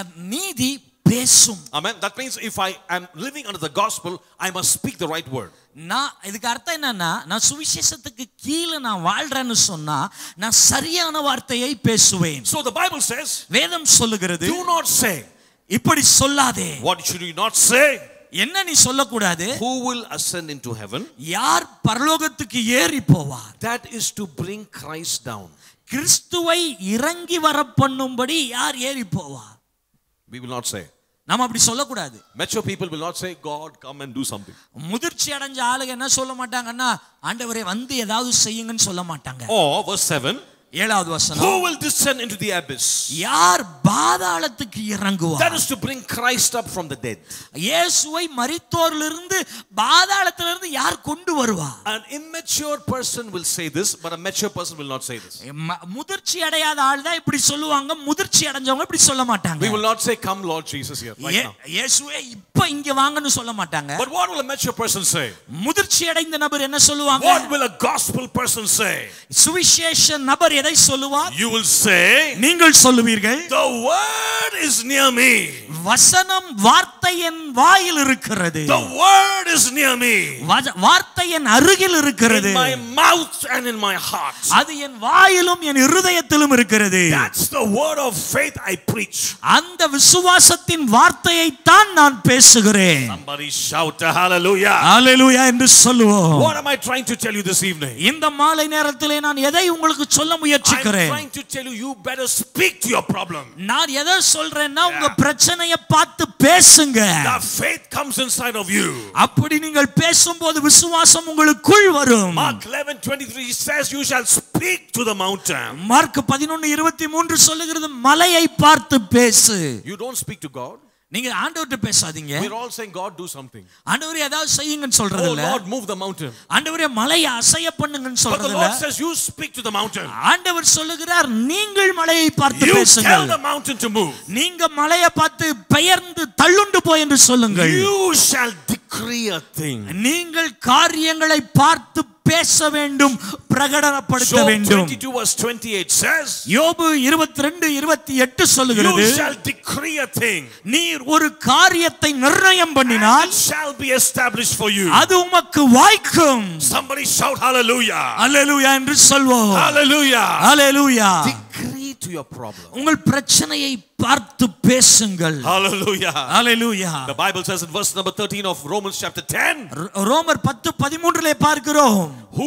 [SPEAKER 2] நீதி பேசும்.
[SPEAKER 1] Amen. That means if I am living under the gospel, I must speak the right word.
[SPEAKER 2] நான் இதுக்கு அர்த்தம் என்னன்னா, நான் சுவிசேஷத்துக்கு கீழே நான் வாழ்றேன்னு சொன்னா நான் சரியான வார்த்தையை பேசுவேன்.
[SPEAKER 1] So the Bible says,
[SPEAKER 2] வேதம் சொல்லுகிறது,
[SPEAKER 1] do not say.
[SPEAKER 2] இப்படி சொல்லாதே.
[SPEAKER 1] What should you not say?
[SPEAKER 2] என்ன நீ சொல்லக்கூடாது?
[SPEAKER 1] Who will ascend into heaven?
[SPEAKER 2] யார் பரலோகத்துக்கு ஏறி போவார்?
[SPEAKER 1] That is to bring Christ down.
[SPEAKER 2] கிறிஸ்துவை இறங்கி வர பண்ணும்படி யார் ஏறி போவார்?
[SPEAKER 1] We will not say.
[SPEAKER 2] நாம அப்படி சொல்லக்கூடாது.
[SPEAKER 1] Mature people will not say, God come and do something.
[SPEAKER 2] முதிர்ச்சி அடைஞ்ச ஆளுங்க என்ன சொல்ல மாட்டாங்கன்னா, ஆண்டவரே வந்து ஏதாவது செய்யுங்கன்னு சொல்ல மாட்டாங்க.
[SPEAKER 1] Or verse seven,
[SPEAKER 2] ஏழாவது வசனம்,
[SPEAKER 1] who will descend into the abyss?
[SPEAKER 2] யார் பாதாளத்துக்கு இறங்குவார்?
[SPEAKER 1] That is to bring Christ up from the dead.
[SPEAKER 2] இயேசுவை மரித்தோரிலிருந்து பாதாளத்திலிருந்து யார் கொண்டு வருவார்?
[SPEAKER 1] An immature person will say this, but a mature person will not say this.
[SPEAKER 2] முதிர்ச்சி அடையாத ஆள் தான் இப்படி சொல்லுவாங்க, முதிர்ச்சி அடைஞ்சவங்க இப்படி சொல்ல மாட்டாங்க.
[SPEAKER 1] We will not say, come Lord Jesus here right now.
[SPEAKER 2] இயேசுவே இப்ப இங்க வாங்கன்னு சொல்ல மாட்டாங்க.
[SPEAKER 1] But what will a mature person say?
[SPEAKER 2] முதிர்ச்சி அடைந்த நபர் என்ன சொல்லுவாங்க?
[SPEAKER 1] What will a gospel person say?
[SPEAKER 2] சுவிசேஷ நபர் எதை சொல்லுவார்?
[SPEAKER 1] You will say,
[SPEAKER 2] நீங்கள் சொல்லுவீர்கள்,
[SPEAKER 1] the word is near me.
[SPEAKER 2] வசனம் வார்த்தை என் வாயில் இருக்கிறது.
[SPEAKER 1] The word is near me.
[SPEAKER 2] வார்த்தை என் அருகில் இருக்கிறது.
[SPEAKER 1] In my mouth and in my heart.
[SPEAKER 2] அது என் வாயிலும் என் இருதயத்திலும் இருக்கிறது.
[SPEAKER 1] That's the word of faith I preach.
[SPEAKER 2] அந்த விசுவாசத்தின் வார்த்தையை தான் நான் பேசுகிறேன்.
[SPEAKER 1] Somebody shout a hallelujah.
[SPEAKER 2] Hallelujah என்று சொல்லுவோம்.
[SPEAKER 1] What am I trying to tell you this evening?
[SPEAKER 2] இந்த மாலை நேரத்திலே நான் எதை உங்களுக்கு சொல்ல முயற்சிக்கிறேன்?
[SPEAKER 1] I'm trying to tell you, you better speak to your problem.
[SPEAKER 2] நான் எதை சொல்றேன்னா, உங்க பிரச்சனையை பார்த்து பேசுங்க.
[SPEAKER 1] The faith comes inside of you.
[SPEAKER 2] அப்படி நீங்கள் பேசும்போது விசுவாசம் உங்களுக்குள் வரும்.
[SPEAKER 1] Mark eleven twenty-three says you shall speak to the mountain.
[SPEAKER 2] Mark பதினொன்று இருபத்தி மூன்று சொல்லுகிறது, மலையை பார்த்து பேசு.
[SPEAKER 1] You don't speak to God.
[SPEAKER 2] நீங்க ஆண்டவர்ட்ட பேசாதீங்க.
[SPEAKER 1] We're all saying, God do something.
[SPEAKER 2] ஆண்டவரே ஏதாவது செய்யுங்கன்னு சொல்றது இல்ல.
[SPEAKER 1] Oh Lord, move the mountain.
[SPEAKER 2] ஆண்டவரே மலையை அசைய பண்ணுங்கன்னு சொல்றது இல்ல.
[SPEAKER 1] But the Lord says you speak to the mountain.
[SPEAKER 2] ஆண்டவர் சொல்லுகிறார், நீங்கள் மலையை பார்த்து பேசுங்கள்.
[SPEAKER 1] You tell the mountain to move.
[SPEAKER 2] நீங்க மலையை பார்த்து பெயர்ந்து தள்ளுண்டு போ என்று சொல்லுங்கள்.
[SPEAKER 1] You shall decree a thing.
[SPEAKER 2] நீங்கள் காரியங்களை பார்த்து பேச வேண்டும், பிரகடனப்படுத்த வேண்டும்.
[SPEAKER 1] twenty-two verse twenty-eight says,
[SPEAKER 2] யோபு இருபத்தி இரண்டு இருபத்தி எட்டு சொல்லுகிறது,
[SPEAKER 1] you shall decree a thing.
[SPEAKER 2] நீர் ஒரு காரியத்தை நிர்ணயம் பண்ணினால்,
[SPEAKER 1] it shall be established for you.
[SPEAKER 2] அது உமக்கு வாய்க்கும்.
[SPEAKER 1] Somebody shout hallelujah.
[SPEAKER 2] Hallelujah என்று சொல்வோம்.
[SPEAKER 1] Hallelujah.
[SPEAKER 2] Hallelujah.
[SPEAKER 1] Decree to your problem.
[SPEAKER 2] உங்கள் பிரச்சனையை பார்த்து பேசுங்கள்.
[SPEAKER 1] Hallelujah.
[SPEAKER 2] Hallelujah.
[SPEAKER 1] The Bible says in verse number thirteen of Romans chapter ten,
[SPEAKER 2] ரோமர் பத்து பதிமூன்றிலே பார்க்கிறோம்,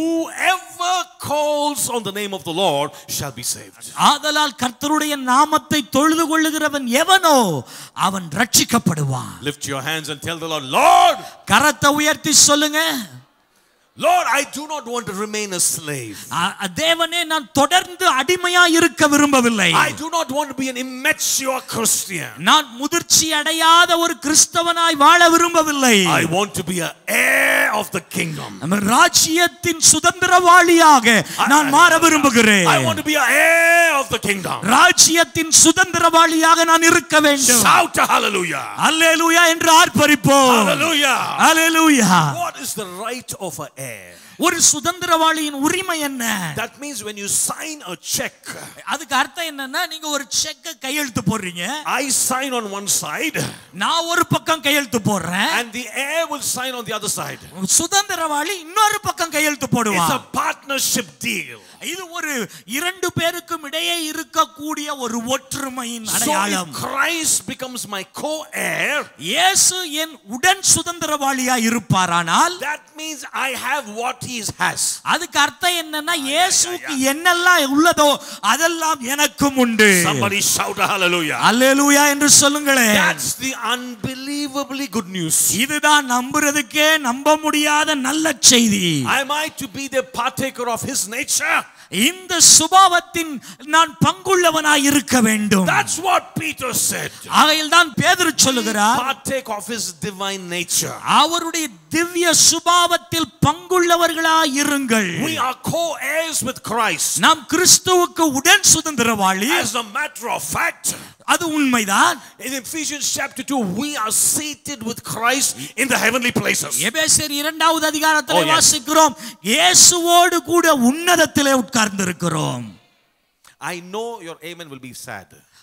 [SPEAKER 1] whoever calls on the name of the Lord shall be saved.
[SPEAKER 2] ஆதலால் கர்த்தருடைய நாமத்தை தொழுது கொள்ளுகிறவன் எவனோ அவன் ரட்சிக்கப்படுவான்.
[SPEAKER 1] Lift your hands and tell the Lord, Lord,
[SPEAKER 2] கரத்தை உயர்த்தி சொல்லுங்க,
[SPEAKER 1] Lord, I do not want to remain a slave.
[SPEAKER 2] தேவனே, நான் தொடர்ந்து அடிமையா இருக்க விரும்பவில்லை.
[SPEAKER 1] I do not want to be an immature Christian.
[SPEAKER 2] நான் முதிர்ச்சி அடையாத ஒரு கிறிஸ்தவனாய் வாழ விரும்பவில்லை.
[SPEAKER 1] I want to be an heir of the kingdom.
[SPEAKER 2] ராஜ்யத்தின் சுதந்திரவாளியாக நான் மாற விரும்புகிறேன்.
[SPEAKER 1] I want to be an heir of the kingdom.
[SPEAKER 2] ராஜ்யத்தின் சுதந்திரவாளியாக நான் இருக்க வேண்டும்.
[SPEAKER 1] Shout hallelujah.
[SPEAKER 2] Hallelujah என்று ஆர்ப்பரிப்போம்.
[SPEAKER 1] Hallelujah.
[SPEAKER 2] Hallelujah.
[SPEAKER 1] What is the right of an heir?
[SPEAKER 2] ஒரு சுதந்திரவாளியின் உரிமை என்ன?
[SPEAKER 1] That means when you sign a check,
[SPEAKER 2] அதுக்கு அர்த்தம் என்னன்னா, நீங்க ஒரு செக் கையெழுத்து போடுறீங்க.
[SPEAKER 1] I sign on one side,
[SPEAKER 2] நான் ஒரு பக்கம் கையெழுத்து போடுறேன்,
[SPEAKER 1] and the heir will sign on the other side.
[SPEAKER 2] சுதந்திரவாளி இன்னொரு பக்கம் கையெழுத்து போடுவான்.
[SPEAKER 1] It's a partnership deal.
[SPEAKER 2] இது ஒரு இரண்டு பேருக்கும் இடையே இருக்கக்கூடிய ஒரு ஒற்றுமையின் அடையாளம்.
[SPEAKER 1] So if Christ becomes my co-heir,
[SPEAKER 2] இயேசு என் உடன் சுதந்திரவாளியா இருப்பாரானால்,
[SPEAKER 1] that means I have what he has.
[SPEAKER 2] அதுக்கு அர்த்தம் என்னன்னா, இயேசுவுக்கு என்னெல்லாம் உள்ளதோ அதெல்லாம் எனக்கும் உண்டு.
[SPEAKER 1] Somebody shout hallelujah.
[SPEAKER 2] Hallelujah என்று சொல்லுங்களேன்.
[SPEAKER 1] That's the unbelievably good news.
[SPEAKER 2] இதுதான் நம்புறதுக்கே நம்ப முடியாத நல்ல செய்தி.
[SPEAKER 1] Am I to be the partaker of his nature?
[SPEAKER 2] இந்த சுபாவத்தின் நான் பங்குள்ளவனாய் இருக்க வேண்டும்.
[SPEAKER 1] That's what Peter said.
[SPEAKER 2] ஆகையால் தான் பேதுரு சொல்லுகிறார்,
[SPEAKER 1] partake of his divine nature.
[SPEAKER 2] அவருடைய திவ்ய சுபாவத்தில் பங்குள்ளவர்களாய் இருங்கள்.
[SPEAKER 1] We are co-heirs with Christ.
[SPEAKER 2] நாம் கிறிஸ்துவுக்கு உடன் சுதந்திரவாளி.
[SPEAKER 1] As a matter of fact,
[SPEAKER 2] அது உண்மைதான்.
[SPEAKER 1] in Ephesians chapter two, we are seated with Christ in the heavenly places.
[SPEAKER 2] எபேசியர் இரண்டாவது அதிகாரத்திலே வாசிக்கிறோம், இயேசுவோடு கூட உன்னதத்திலே உட்கார்ந்திருக்கிறோம்.
[SPEAKER 1] I know your amen will be sad.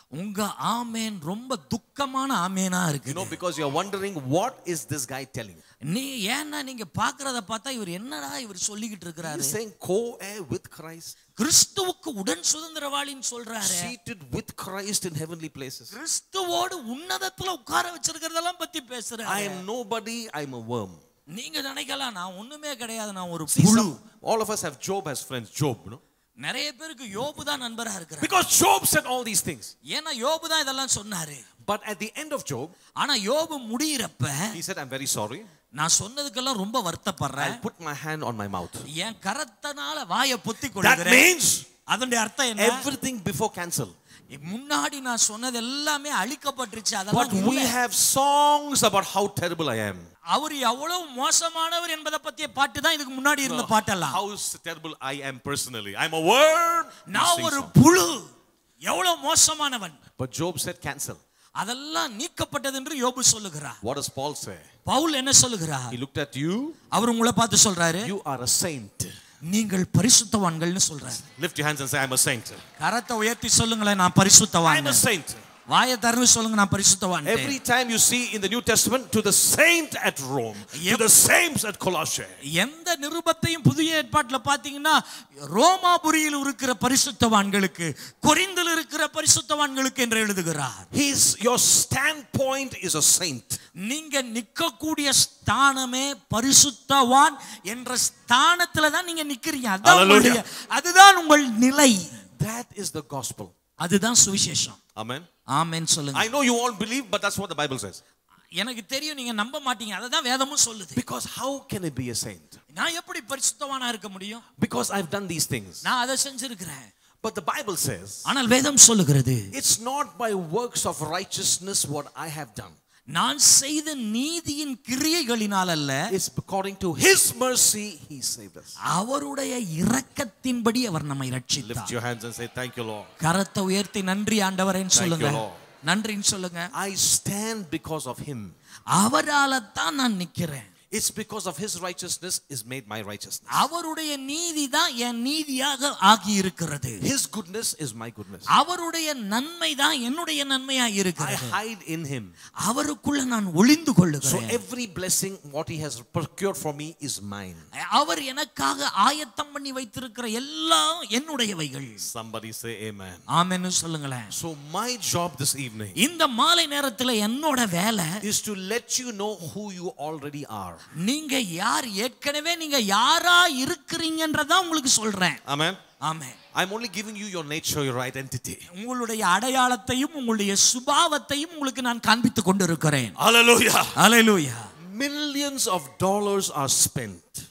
[SPEAKER 2] உங்க ஆமென் ரொம்ப துக்கமான ஆமெனா இருக்கு.
[SPEAKER 1] You know, because you are wondering what is this guy telling.
[SPEAKER 2] நீ ஏன்னா நீங்க பார்க்கறத பார்த்தா இவர் என்னடா இவர் சொல்லிக்கிட்டு இருக்காரு.
[SPEAKER 1] He is saying co-heir with Christ.
[SPEAKER 2] கிறிஸ்துவுக்கு உடன் சுதந்திரவாளின்னு சொல்றாரு.
[SPEAKER 1] Seated with Christ in heavenly places.
[SPEAKER 2] கிறிஸ்துவோடு உன்னதத்துல உட்கார வச்சிருக்கிறதெல்லாம் பத்தி பேசுறாரு.
[SPEAKER 1] I am nobody, I am a worm.
[SPEAKER 2] நீங்க நினைக்கலாம் நான் ஒண்ணுமே கிடையாது, நான் ஒரு புழு.
[SPEAKER 1] All of us have Job as friends. Job, you know.
[SPEAKER 2] நிறைய பேருக்கு யோபு தான் நண்பரா இருக்காரு.
[SPEAKER 1] Because Job said all these things.
[SPEAKER 2] ஏன்னா யோபு தான் இதெல்லாம் சொன்னாரு.
[SPEAKER 1] But at the end of Job,
[SPEAKER 2] ஆனா யோபு முடியறப்ப
[SPEAKER 1] he said, I'm very sorry.
[SPEAKER 2] நான் சொன்னதுக்கெல்லாம் ரொம்ப வருத்தப்படுறேன்.
[SPEAKER 1] I'll put my hand on my mouth.
[SPEAKER 2] என் கரத்தனால வாயை பொத்திக் கொள்கிறேன்.
[SPEAKER 1] That means
[SPEAKER 2] அதோட அர்த்தம் என்ன?
[SPEAKER 1] everything before cancel.
[SPEAKER 2] முன்னாடி நான் சொன்னது எல்லாமே அழிக்கப்பட்டுச்சு. அதெல்லாம்
[SPEAKER 1] But we have songs about how terrible I am.
[SPEAKER 2] அவர் எவ்வளவு மோசமானவர் என்பதை பத்திய பாட்டு தான் இதுக்கு முன்னாடி இருந்த பாட்டெல்லாம்.
[SPEAKER 1] How terrible I am personally. I'm a worm.
[SPEAKER 2] நான் ஒரு புழு, எவ்வளவு மோசமானவன்.
[SPEAKER 1] But Job said cancel.
[SPEAKER 2] அதெல்லாம் நீக்கப்பட்டது என்று யோபு சொல்லுகிறார்.
[SPEAKER 1] What does Paul say?
[SPEAKER 2] Pavul என்ன சொல்லுகிறார்?
[SPEAKER 1] He looked at you.
[SPEAKER 2] அவர் உங்களை பார்த்து சொல்றாரு,
[SPEAKER 1] You are a saint.
[SPEAKER 2] நீங்கள் பரிசுத்தவான்கள்னு சொல்றாரு.
[SPEAKER 1] Lift your hands and say, I'm a saint.
[SPEAKER 2] கரத்தை உயர்த்தி சொல்லுங்களேன், நான் பரிசுத்தவான்.
[SPEAKER 1] I'm a saint.
[SPEAKER 2] வாயை திறந்து சொல்லுங்க, நான் பரிசுத்தவான்.
[SPEAKER 1] Every time you see in the New Testament, to the saint at Rome, to the saints at Colossae.
[SPEAKER 2] எந்த நிருபத்தையும் புதிய ஏற்பாட்டுல பாத்தீங்கன்னா ரோமாபுரியில் இருக்கிற பரிசுத்தவான்களுக்கு, கொரிந்தில் இருக்கிற பரிசுத்தவான்களுக்கு என்று எழுதுகிறார்.
[SPEAKER 1] His your standpoint is a saint.
[SPEAKER 2] நீங்க நிக்கக்கூடிய ஸ்தானமே பரிசுத்தவான் என்ற ஸ்தானத்துல தான் நீங்க நிக்கிறீங்க. அதான் அதுதான் உங்கள் நிலை.
[SPEAKER 1] That is the gospel.
[SPEAKER 2] அதுதான் சுவிசேஷம்.
[SPEAKER 1] Amen.
[SPEAKER 2] ஆமென் சொல்லுங்க.
[SPEAKER 1] I know you all believe, but that's what the Bible says.
[SPEAKER 2] எனக்கு தெரியும் நீங்க நம்ப மாட்டீங்க, அததான் வேதமும் சொல்லுது.
[SPEAKER 1] Because how can I be a saint?
[SPEAKER 2] நான் எப்படி பரிசுத்தவானா இருக்க முடியும்?
[SPEAKER 1] Because I've done these things.
[SPEAKER 2] நான் அதை செஞ்சிருக்கிறேன்.
[SPEAKER 1] But the Bible says,
[SPEAKER 2] ஆனால் வேதம் சொல்லுகிறது,
[SPEAKER 1] it's not by works of righteousness what I have done.
[SPEAKER 2] நான் செய்த நீதியின் கிரியைகளினால் அல்ல,
[SPEAKER 1] it's according to his mercy he saved us.
[SPEAKER 2] அவருடைய இரக்கத்தின்படி அவர் நம்மை ரட்சித்தார்.
[SPEAKER 1] Lift your hands and say thank you Lord.
[SPEAKER 2] கரத்தை உயர்த்தி நன்றி ஆண்டவரேன்னு சொல்லுங்க. நன்றின்னு சொல்லுங்க.
[SPEAKER 1] I stand because of him.
[SPEAKER 2] அவரால தான் நான் நிக்கிறேன்.
[SPEAKER 1] It's because of his righteousness is made my righteousness.
[SPEAKER 2] அவருடைய நீதி தான் என் நீதியாக ஆகி இருக்கிறது.
[SPEAKER 1] His goodness is my goodness.
[SPEAKER 2] அவருடைய நன்மை தான் என்னுடைய நன்மையாக இருக்கிறது.
[SPEAKER 1] I hide in him.
[SPEAKER 2] அவருக்குள்ள நான் ஒளிந்து கொள்ளுகிறேன்.
[SPEAKER 1] So every blessing what he has procured for me is mine.
[SPEAKER 2] அவர் எனக்காக ஆயத்தம் பண்ணி வைத்திருக்கிற எல்லாம் என்னுடையவைகள்.
[SPEAKER 1] Somebody say amen.
[SPEAKER 2] ஆமென் சொல்லுங்களேன்.
[SPEAKER 1] So my job this evening,
[SPEAKER 2] இந்த மாலை நேரத்துல என்னோட வேலை
[SPEAKER 1] is to let you know who you already are.
[SPEAKER 2] நீங்க யார், ஏற்கனவே நீங்க யாரா இருக்கிறீங்கன்றத உங்களுக்கு சொல்றேன்.
[SPEAKER 1] Amen.
[SPEAKER 2] Amen.
[SPEAKER 1] I'm only giving you your nature, your identity.
[SPEAKER 2] உங்களுடைய அடையாளத்தையும் உங்களுடைய சுபாவத்தையும் உங்களுக்கு நான் காண்பித்துக் கொண்டிருக்கிறேன்.
[SPEAKER 1] Hallelujah.
[SPEAKER 2] Hallelujah.
[SPEAKER 1] Millions of dollars are spent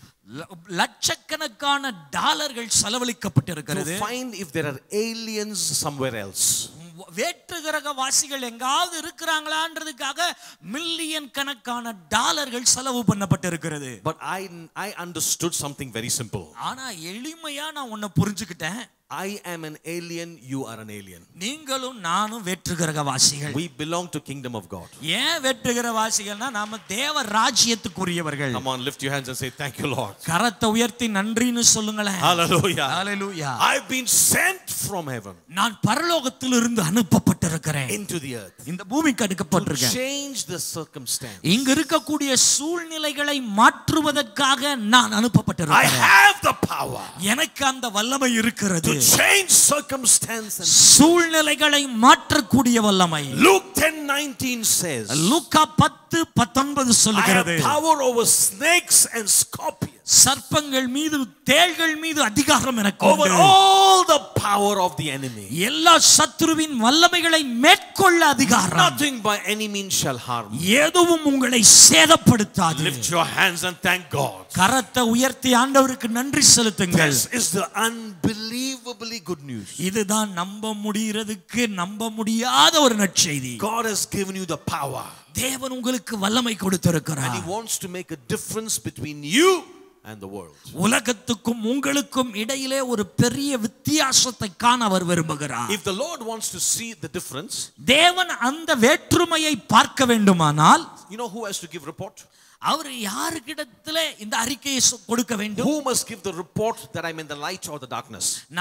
[SPEAKER 2] லட்சக்கணக்கான டாலர்கள் செலவழிக்கப்பட்டிருக்கிறது.
[SPEAKER 1] to find if there are aliens somewhere else.
[SPEAKER 2] வேற்று கிரக வாசிகள் எங்காவது இருக்கிறாங்களான்றதுக்காக மில்லியன் கணக்கான டாலர்கள் செலவு பண்ணப்பட்டிருக்கிறது.
[SPEAKER 1] But I I understood something very simple.
[SPEAKER 2] ஆனா எளிமையா நான் ஒன்ன புரிஞ்சுக்கிட்டேன்.
[SPEAKER 1] I am an alien, you are an alien.
[SPEAKER 2] நீங்களும் நானும் வேற்று கிரக வாசிகள்.
[SPEAKER 1] We belong to kingdom of God.
[SPEAKER 2] ஏன் வேற்று கிரக வாசிகள்னா நாம தேவ ராஜ்யத்துக்குரியவர்கள்.
[SPEAKER 1] Come on, lift your hands and say thank you Lord.
[SPEAKER 2] கரத்தை உயர்த்தி நன்றின்னு சொல்லுங்களேன்.
[SPEAKER 1] Hallelujah.
[SPEAKER 2] Hallelujah.
[SPEAKER 1] I've been sent from heaven.
[SPEAKER 2] நான் பரலோகத்திலிருந்து அனுப்பப்பட்டிருக்கிறேன்.
[SPEAKER 1] Into the earth.
[SPEAKER 2] இந்த பூமிக்கு அனுப்பப்பட்டிருக்கேன்.
[SPEAKER 1] Change the circumstance.
[SPEAKER 2] இங்க இருக்கக்கூடிய சூழ்நிலைகளை மாற்றுவதற்காக நான் அனுப்பப்பட்டிருக்கிறேன்.
[SPEAKER 1] I have the power.
[SPEAKER 2] எனக்கு அந்த வல்லமை இருக்கிறது.
[SPEAKER 1] Change circumstances.
[SPEAKER 2] சூழ்நிலைகளை மாற்றக்கூடிய வல்லமை.
[SPEAKER 1] Luke ten nineteen says.
[SPEAKER 2] லூக்கா பத்து பத்தொன்பது சொல்லுகிறது.
[SPEAKER 1] I have power over snakes and scorpions.
[SPEAKER 2] சர்ப்பங்கள் மீது தேள்கள் மீது அதிகாரம் எனக்கு உண்டு.
[SPEAKER 1] Over all the power of the enemy.
[SPEAKER 2] எல்லா சத்துருவின் வல்லமைகளை மேற்கொள்ள அதிகாரம்.
[SPEAKER 1] Nothing by any means shall harm.
[SPEAKER 2] எதுவும் உங்களை சேதப்படுத்தாது.
[SPEAKER 1] Lift your hands and thank God.
[SPEAKER 2] கரத்தை உயர்த்தி ஆண்டவருக்கு நன்றி செலுத்துங்கள்.
[SPEAKER 1] This is the unbelievably good news.
[SPEAKER 2] இதுதான் நம்ப முடியிறதுக்கு நம்ப முடியாத ஒரு நற்செய்தி.
[SPEAKER 1] God has given you the power.
[SPEAKER 2] தேவன் உங்களுக்கு வல்லமை கொடுத்திருக்கிறார்.
[SPEAKER 1] And he wants to make a difference between you and the world.
[SPEAKER 2] உலகத்துக்கும் உங்களுக்கும் இடையிலே ஒரு பெரிய வித்தியாசத்தை காண அவர் விரும்புகிறார்.
[SPEAKER 1] If the Lord wants to see the difference,
[SPEAKER 2] தேவன் அந்த வேற்றுமையை பார்க்க வேண்டுமானால்,
[SPEAKER 1] you know who has to give report?
[SPEAKER 2] அவர் யாருக்கிடத்திலே இந்த அறிக்கையை கொடுக்க வேண்டும்?
[SPEAKER 1] Who must give the report that I'm in the light or the darkness?
[SPEAKER 2] நான்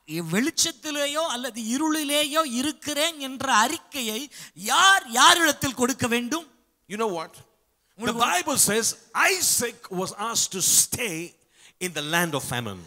[SPEAKER 2] வெளிச்சத்திலேயோ அல்லது இருளிலேயோ இருக்கிறேன் என்ற அறிக்கையை யார் யாரிடத்தில் கொடுக்க வேண்டும்?
[SPEAKER 1] You know what? The Bible says Isaac was asked to stay in the land of famine.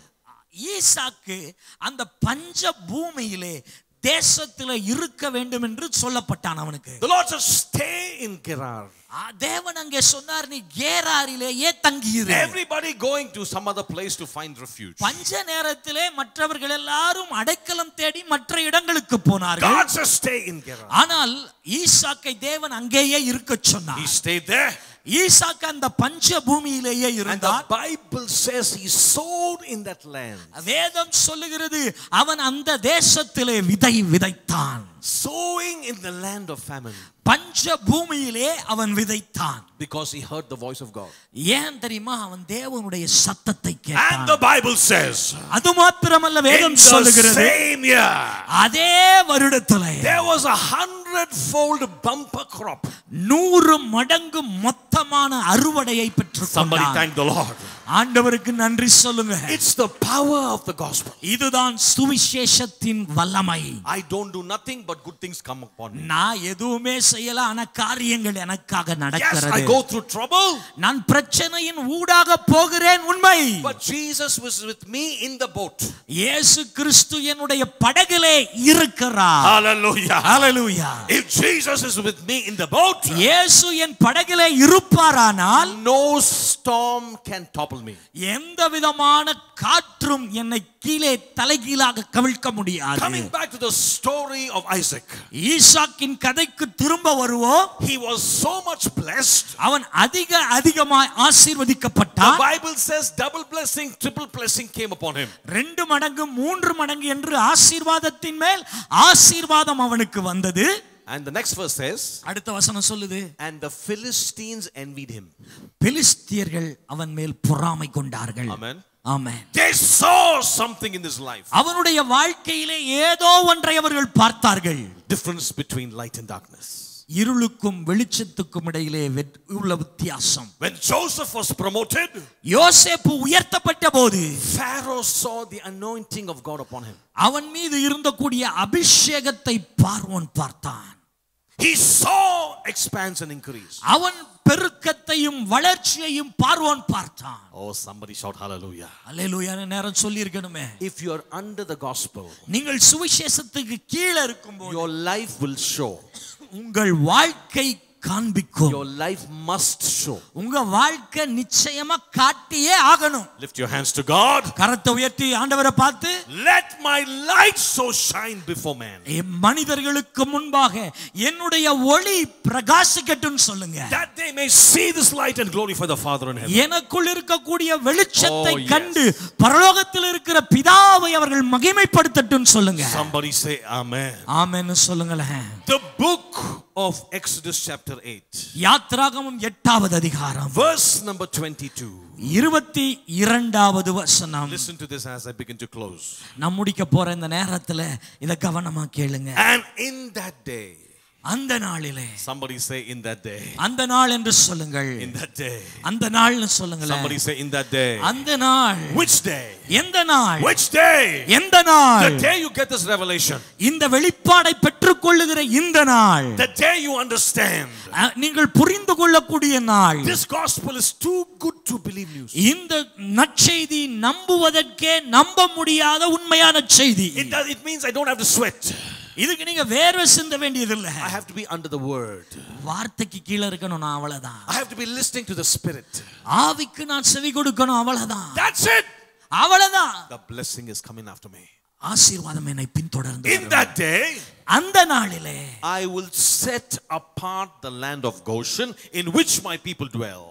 [SPEAKER 2] ஈசாக்கு அந்த பஞ்ச பூமியிலே தேசத்திலே இருக்க வேண்டும் என்று சொல்லப்பட்டான் அவனுக்கு.
[SPEAKER 1] The Lord said stay in Gerar.
[SPEAKER 2] தேவன் அங்கே சொன்னார் நீ கேராரிலேயே தங்கியிரு.
[SPEAKER 1] Everybody going to some other place to find refuge.
[SPEAKER 2] பஞ்ச நேரத்திலே மற்றவர்கள் எல்லாரும் அடைக்கலம் தேடி மற்ற இடங்களுக்கு போனார்கள்.
[SPEAKER 1] God said stay in Gerar.
[SPEAKER 2] ஆனால் ஈசாக்கை தேவன் அங்கேயே இருக்க சொன்னார்.
[SPEAKER 1] He stayed there.
[SPEAKER 2] ஈசாக்கு அந்த பஞ்ச பூமியிலேயே இருந்தார்.
[SPEAKER 1] And the Bible says he sowed in that land.
[SPEAKER 2] வேதம் சொல்லுகிறது அவன் அந்த தேசத்திலே விதை விதைத்தான்.
[SPEAKER 1] Sowing in the land of famine.
[SPEAKER 2] பஞ்ச பூமியிலே அவன் விதைத்தான்.
[SPEAKER 1] Because he heard the voice of God.
[SPEAKER 2] ஏன் தெரியுமா? அவன் தேவனுடைய சத்தத்தை கேட்டான்.
[SPEAKER 1] And the Bible says
[SPEAKER 2] அது மாத்திரமல்ல வேதம் சொல்லுகிறது
[SPEAKER 1] same year
[SPEAKER 2] அதே வருடத்திலே
[SPEAKER 1] there was a hundredfold bumper crop.
[SPEAKER 2] நூறு மடங்கு மொத்தமான அறுவடையை பெற்றுக்கொண்டான்.
[SPEAKER 1] Somebody thank the Lord.
[SPEAKER 2] ஆண்டவருக்கு நன்றி சொல்லுங்க.
[SPEAKER 1] It's the power of the gospel.
[SPEAKER 2] இதுதான் சுவிசேஷத்தின் வல்லமை.
[SPEAKER 1] I don't do nothing but good things come upon me.
[SPEAKER 2] நான் எதுவுமே செய்யல ஆனா காரியங்கள் எனக்காக நடக்கிறது.
[SPEAKER 1] Yes, I go through trouble.
[SPEAKER 2] நான் பிரச்சனையின் ஊடாக போகிறேன் உண்மை.
[SPEAKER 1] But Jesus was with me in the boat.
[SPEAKER 2] இயேசு கிறிஸ்து என்னுடைய படகிலே இருக்கிறார்.
[SPEAKER 1] Hallelujah.
[SPEAKER 2] Hallelujah.
[SPEAKER 1] If Jesus is with me in the boat,
[SPEAKER 2] இயேசு என் படகிலே இருப்பாரானால்
[SPEAKER 1] no storm can topple me.
[SPEAKER 2] எந்த விதமான காற்றும் என்னை கீழே தலைகீழாக கவிழ்க்க முடியாது.
[SPEAKER 1] Coming back to the story of Isaac.
[SPEAKER 2] ஈசாக்கின் கதைக்கு திரும்ப வருவோம்.
[SPEAKER 1] He was so much blessed.
[SPEAKER 2] அவன் அதிக அதிகமாய் ஆசீர்வதிக்கப்பட்டான்.
[SPEAKER 1] The Bible says double blessing, triple blessing came upon him.
[SPEAKER 2] ரெண்டு மடங்கு மூன்று மடங்கு என்று ஆசீர்வாதத்தின் மேல் ஆசீர்வாதம் அவனுக்கு வந்தது.
[SPEAKER 1] And the next verse says,
[SPEAKER 2] அடுத்த வசனம் சொல்லுது,
[SPEAKER 1] and the Philistines envied him.
[SPEAKER 2] பெலிஸ்தியர்கள் அவன் மேல் பொறாமை கொண்டார்கள்.
[SPEAKER 1] Amen.
[SPEAKER 2] Amen.
[SPEAKER 1] They saw something in his life.
[SPEAKER 2] அவனுடைய வாழ்க்கையிலே ஏதோ ஒன்றை அவர்கள் பார்த்தார்கள்.
[SPEAKER 1] Difference between light and darkness.
[SPEAKER 2] இருளுக்கும் வெளிச்சத்துக்கும் இடையிலே உள்ள வித்தியாசம்.
[SPEAKER 1] When Joseph was promoted,
[SPEAKER 2] யோசேப்பு உயர்த்தப்பட்ட போது
[SPEAKER 1] Pharaoh saw the anointing of God upon him.
[SPEAKER 2] அவன் மீது இருந்தக்கூடிய அபிஷேகத்தை பார்வோன் பார்த்தான்.
[SPEAKER 1] He saw expanse and increase.
[SPEAKER 2] அவன் பெருக்கத்தையும் வளர்ச்சியையும் பார்வோன் பார்த்தான்.
[SPEAKER 1] Oh, somebody shout hallelujah.
[SPEAKER 2] அல்லேலூயா நேரம் சொல்லி இருக்கணுமே.
[SPEAKER 1] If you are under the gospel,
[SPEAKER 2] நீங்கள் சுவிசேஷத்துக்கு கீழே இருக்கும்போது
[SPEAKER 1] your life will show.
[SPEAKER 2] உங்கள் வாழ்க்கை காண்பிக்கும்.
[SPEAKER 1] Your life must show.
[SPEAKER 2] உங்க வாழ்க்கை நிச்சயமா காட்டியே ஆகணும்.
[SPEAKER 1] Lift your hands to God.
[SPEAKER 2] கரத்தை உயர்த்தி ஆண்டவரை பார்த்து,
[SPEAKER 1] let my light so shine before man.
[SPEAKER 2] மனிதர்களுக்கு முன்பாக என்னுடைய ஒளி பிரகாசிக்கட்டும் சொல்லுங்க.
[SPEAKER 1] That they may see this light and glorify the Father in heaven.
[SPEAKER 2] எனக்குள் இருக்கக்கூடிய வெளிச்சத்தை கண்டு பரலோகத்தில் இருக்கிற பிதாவை அவர்கள் மகிமைப்படுத்தட்டும் சொல்லுங்க.
[SPEAKER 1] Somebody say amen.
[SPEAKER 2] ஆமென் சொல்லுங்களேன்.
[SPEAKER 1] The book of Exodus chapter eight.
[SPEAKER 2] யாத்ராகமம் எட்டாவது அதிகாரம்.
[SPEAKER 1] Verse number twenty-two.
[SPEAKER 2] இருபத்தி இரண்டாவது வசனம்.
[SPEAKER 1] Listen to this as I begin to close.
[SPEAKER 2] நான் முடிக்க போற இந்த நேரத்துல இத கவனமா கேளுங்க.
[SPEAKER 1] And in that day.
[SPEAKER 2] அந்த நாளிலே.
[SPEAKER 1] Somebody say in that day.
[SPEAKER 2] அந்த நாள் என்று சொல்லுங்கள்.
[SPEAKER 1] In that day.
[SPEAKER 2] அந்த நாள்னு சொல்லுங்களேன்.
[SPEAKER 1] Somebody say in that day.
[SPEAKER 2] அந்த நாள்.
[SPEAKER 1] Which day?
[SPEAKER 2] எந்த நாள்?
[SPEAKER 1] Which day?
[SPEAKER 2] எந்த நாள்?
[SPEAKER 1] The day you get this revelation.
[SPEAKER 2] இந்த வெளிப்பாடை பெற்றுக்கொள்ளுகிற இந்த நாள்.
[SPEAKER 1] The day you understand.
[SPEAKER 2] நீங்கள் புரிந்து கொள்ளக்கூடிய நாள்.
[SPEAKER 1] This gospel is too good to believe news.
[SPEAKER 2] இந்த நற்செய்தி நம்புவதற்கே நம்ப முடியாத உண்மையான செய்தி.
[SPEAKER 1] It does, it means I don't have to sweat.
[SPEAKER 2] இதுக்கு நீங்க வேர்வை சிந்த வேண்டியது இல்ல.
[SPEAKER 1] I have to be under the word.
[SPEAKER 2] வார்த்தைக்கு கீழ இருக்கணும் நான் அவ்வளவுதான்.
[SPEAKER 1] I have to be listening to the spirit.
[SPEAKER 2] ஆவிக்கு நான் செவி கொடுக்கணும் அவ்வளவுதான்.
[SPEAKER 1] That's it.
[SPEAKER 2] அவ்வளவுதான்.
[SPEAKER 1] The blessing is coming after me.
[SPEAKER 2] ஆசீர்வாதம் என்னை பின்தொடர்ந்து வரும்.
[SPEAKER 1] In that day,
[SPEAKER 2] அந்த நாளிலே
[SPEAKER 1] I will set apart the land of Goshen in which my people dwell.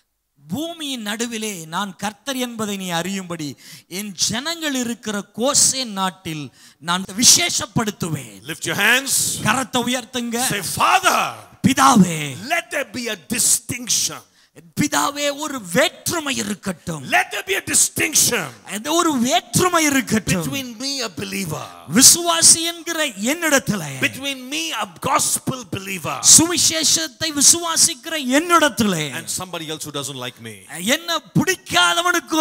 [SPEAKER 2] பூமியின் நடுவிலே நான் கர்த்தர் என்பதை நீ அறியும்படி என் ஜனங்கள் இருக்கிற கோசேன் நாட்டில் நான் விசேஷப்படுத்துவேன்.
[SPEAKER 1] Lift your hands.
[SPEAKER 2] கரத்தை உயர்த்துங்க.
[SPEAKER 1] Say, Father,
[SPEAKER 2] பிதாவே,
[SPEAKER 1] let there be a distinction.
[SPEAKER 2] பிதாவே ஒரு வேற்றுமை இருக்கட்டும்.
[SPEAKER 1] Let there be a distinction.
[SPEAKER 2] அந்த ஒரு வேற்றுமை இருக்கட்டும்.
[SPEAKER 1] Between me a believer.
[SPEAKER 2] விசுவாசி என்கிற என்னிடத்திலே.
[SPEAKER 1] Between me a gospel believer.
[SPEAKER 2] சுவிசேஷத்தை விசுவாசிக்கிற என்னிடத்திலே.
[SPEAKER 1] And somebody else who doesn't like me.
[SPEAKER 2] என்ன பிடிக்காதவனுக்கும்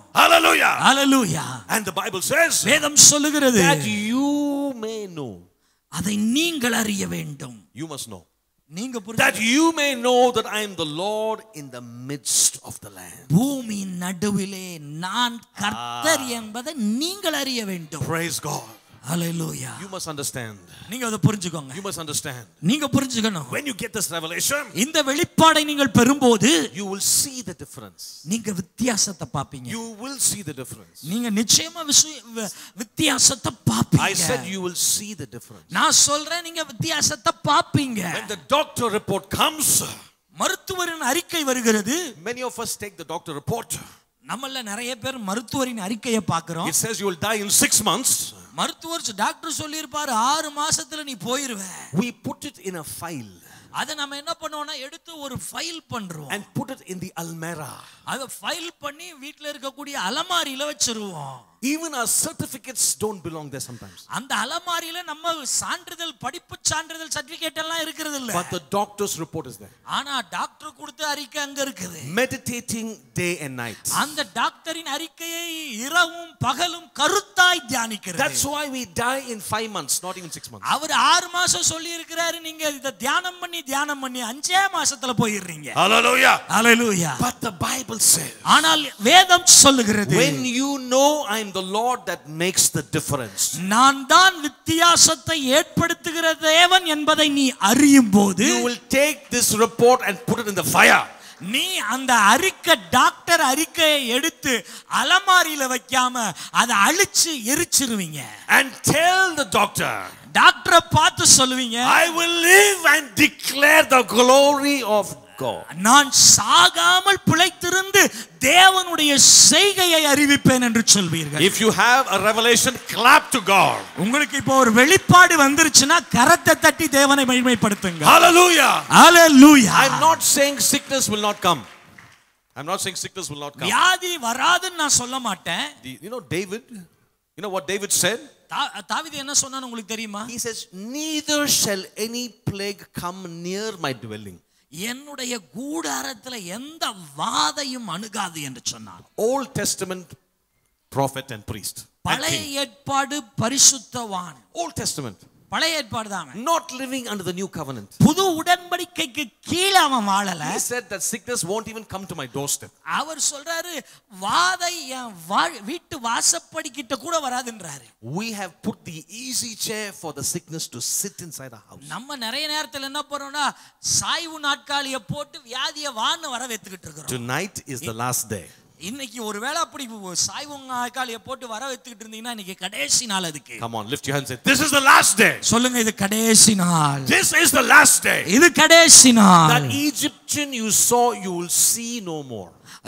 [SPEAKER 1] Hallelujah.
[SPEAKER 2] Hallelujah.
[SPEAKER 1] And the Bible says
[SPEAKER 2] வேதம் சொல்லுகிறது
[SPEAKER 1] that you may know.
[SPEAKER 2] அதை நீங்கள் அறிய வேண்டும்.
[SPEAKER 1] You must know.
[SPEAKER 2] நீங்க
[SPEAKER 1] that you may know that I am the Lord in the midst of the land.
[SPEAKER 2] பூமியின் நடுவிலே நான் கர்த்தர் என்பதை நீங்கள் அறிய வேண்டும்.
[SPEAKER 1] Praise God.
[SPEAKER 2] Hallelujah.
[SPEAKER 1] You must understand.
[SPEAKER 2] நீங்க அதை புரிஞ்சுக்கோங்க.
[SPEAKER 1] You must understand.
[SPEAKER 2] நீங்க புரிஞ்சுக்கணும்.
[SPEAKER 1] When you get this revelation,
[SPEAKER 2] இந்த வெளிப்பாடை நீங்கள் பெறும்போது
[SPEAKER 1] you will see the difference.
[SPEAKER 2] நீங்க வித்தியாசத்தை பாப்பீங்க.
[SPEAKER 1] You will see the difference.
[SPEAKER 2] நீங்க நிச்சயமா வித்தியாசத்தை பாப்பீங்க.
[SPEAKER 1] I said you will see the difference.
[SPEAKER 2] நான் சொல்றேன் நீங்க வித்தியாசத்தை பாப்பீங்க.
[SPEAKER 1] When the doctor report comes,
[SPEAKER 2] மருத்துவரின் அறிக்கை வருகிறது.
[SPEAKER 1] many of us take the doctor report.
[SPEAKER 2] நம்மள நிறைய பேர் மருத்துவரின் அறிக்கையை பார்க்கிறோம்.
[SPEAKER 1] It says you will die in six months.
[SPEAKER 2] மருத்துவர் டாக்டர் சொல்லிருப்பாரு ஆறு மாசத்துல நீ போயிருவே.
[SPEAKER 1] We put it in a file.
[SPEAKER 2] அத நாம என்ன பண்ணுவோம்னா எடுத்து ஒரு ஃபைல் பண்றோம்.
[SPEAKER 1] And put it in the almirah.
[SPEAKER 2] அத ஃபைல் பண்ணி வீட்ல இருக்க கூடிய அலமாரியில வச்சிருவோம்.
[SPEAKER 1] Even our certificates don't belong there sometimes.
[SPEAKER 2] அந்த அலமாரியில நம்ம சான்றிதழ் படிப்பு சான்றிதழ் சர்டிபிகேட் எல்லாம் இருக்குது இல்ல.
[SPEAKER 1] But the doctor's report is there.
[SPEAKER 2] ஆனா டாக்டர் கொடுத்த அறிக்கை அங்க இருக்குது.
[SPEAKER 1] Meditating day and night.
[SPEAKER 2] அந்த டாக்டரின் அறிக்கையை இரவும் பகலும் கருத்தாய் தியானிக்கிறது.
[SPEAKER 1] That's why we die in five months, not even six months.
[SPEAKER 2] அவர் ஆறு மாசம் சொல்லி இருக்கிறாரு நீங்க இத தியானம் பண்ணி தியானம் பண்ணி அஞ்சே மாசத்துல போயிடுறீங்க.
[SPEAKER 1] Hallelujah.
[SPEAKER 2] Hallelujah.
[SPEAKER 1] But the Bible says,
[SPEAKER 2] ஆனால் வேதம் சொல்லுகிறது,
[SPEAKER 1] when you know I am the Lord that makes the difference.
[SPEAKER 2] நான் தான் வித்தியாசத்தை ஏற்படுத்துகிற தேவன் என்பதை நீ அறியும் போது,
[SPEAKER 1] you will take this report and put it in the fire.
[SPEAKER 2] நீ அந்த அறிக்கை டாக்டர் அறிக்கையை எடுத்து அலமாரியில வைக்காம அதை அழிச்சு எரிச்சிருவீங்க.
[SPEAKER 1] And tell the doctor,
[SPEAKER 2] டாக்டரை பார்த்து சொல்லுவீங்க,
[SPEAKER 1] I will live and declare the glory of God.
[SPEAKER 2] நான் சாகாமல் பிழைத்திருந்து தேவனுடைய செய்கையை அறிவிப்பேன் என்று சொல்வீர்கள்.
[SPEAKER 1] If you have a revelation, clap to God.
[SPEAKER 2] உங்களுக்கு இப்போ ஒரு வெளிப்பாடு வந்துருச்சுனா கரத்தை தட்டி தேவனை மகிமைப்படுத்துங்க.
[SPEAKER 1] Hallelujah.
[SPEAKER 2] Hallelujah.
[SPEAKER 1] I'm not saying sickness will not come. I'm not saying sickness will not come.
[SPEAKER 2] வியாதி வராதுன்னு நான் சொல்ல மாட்டேன்.
[SPEAKER 1] You know David, you know what David said?
[SPEAKER 2] தாவீது என்ன சொன்னான்னு உங்களுக்கு தெரியுமா?
[SPEAKER 1] He says, neither shall any plague come near my dwelling.
[SPEAKER 2] என்னுடைய கூடாரத்துல எந்த வாதையும் அணுகாது என்று சொன்னார்.
[SPEAKER 1] Old Testament prophet and priest.
[SPEAKER 2] பழைய ஏற்பாடு பரிசுத்தவான்.
[SPEAKER 1] Old Testament.
[SPEAKER 2] பழைய ஏற்பாடு தான்.
[SPEAKER 1] Not living under the new covenant.
[SPEAKER 2] புது உடன்படிக்கைக்கு கீழ அவன் வாழல.
[SPEAKER 1] He said that sickness won't even come to my doorstep.
[SPEAKER 2] அவர் சொல்றாரு வாதை வீட்டு வாசப்படி கிட்ட கூட வராதுன்றாரு.
[SPEAKER 1] We have put the easy chair for the sickness to sit inside our house.
[SPEAKER 2] நம்ம நிறைய நேரத்துல என்ன பண்றோம்னா சாய்வு நாட்காலியை போட்டு வியாதியை வான்னு வர வெத்துக்கிட்டு இருக்கோம்.
[SPEAKER 1] Tonight is the last day.
[SPEAKER 2] இன்னைக்கு ஒருவேளை அப்படி சாய்வு நாட்காலியை போட்டு வர வெத்துக்கிட்டு இருந்தீங்கன்னா இன்னைக்கு கடைசி நாள் அதுக்கு.
[SPEAKER 1] Come on, lift your hands and say, this is the last day.
[SPEAKER 2] சொல்லுங்க இது கடைசி நாள்.
[SPEAKER 1] This is the last day.
[SPEAKER 2] இது கடைசி நாள்.
[SPEAKER 1] That Egyptian you saw, you will see no more.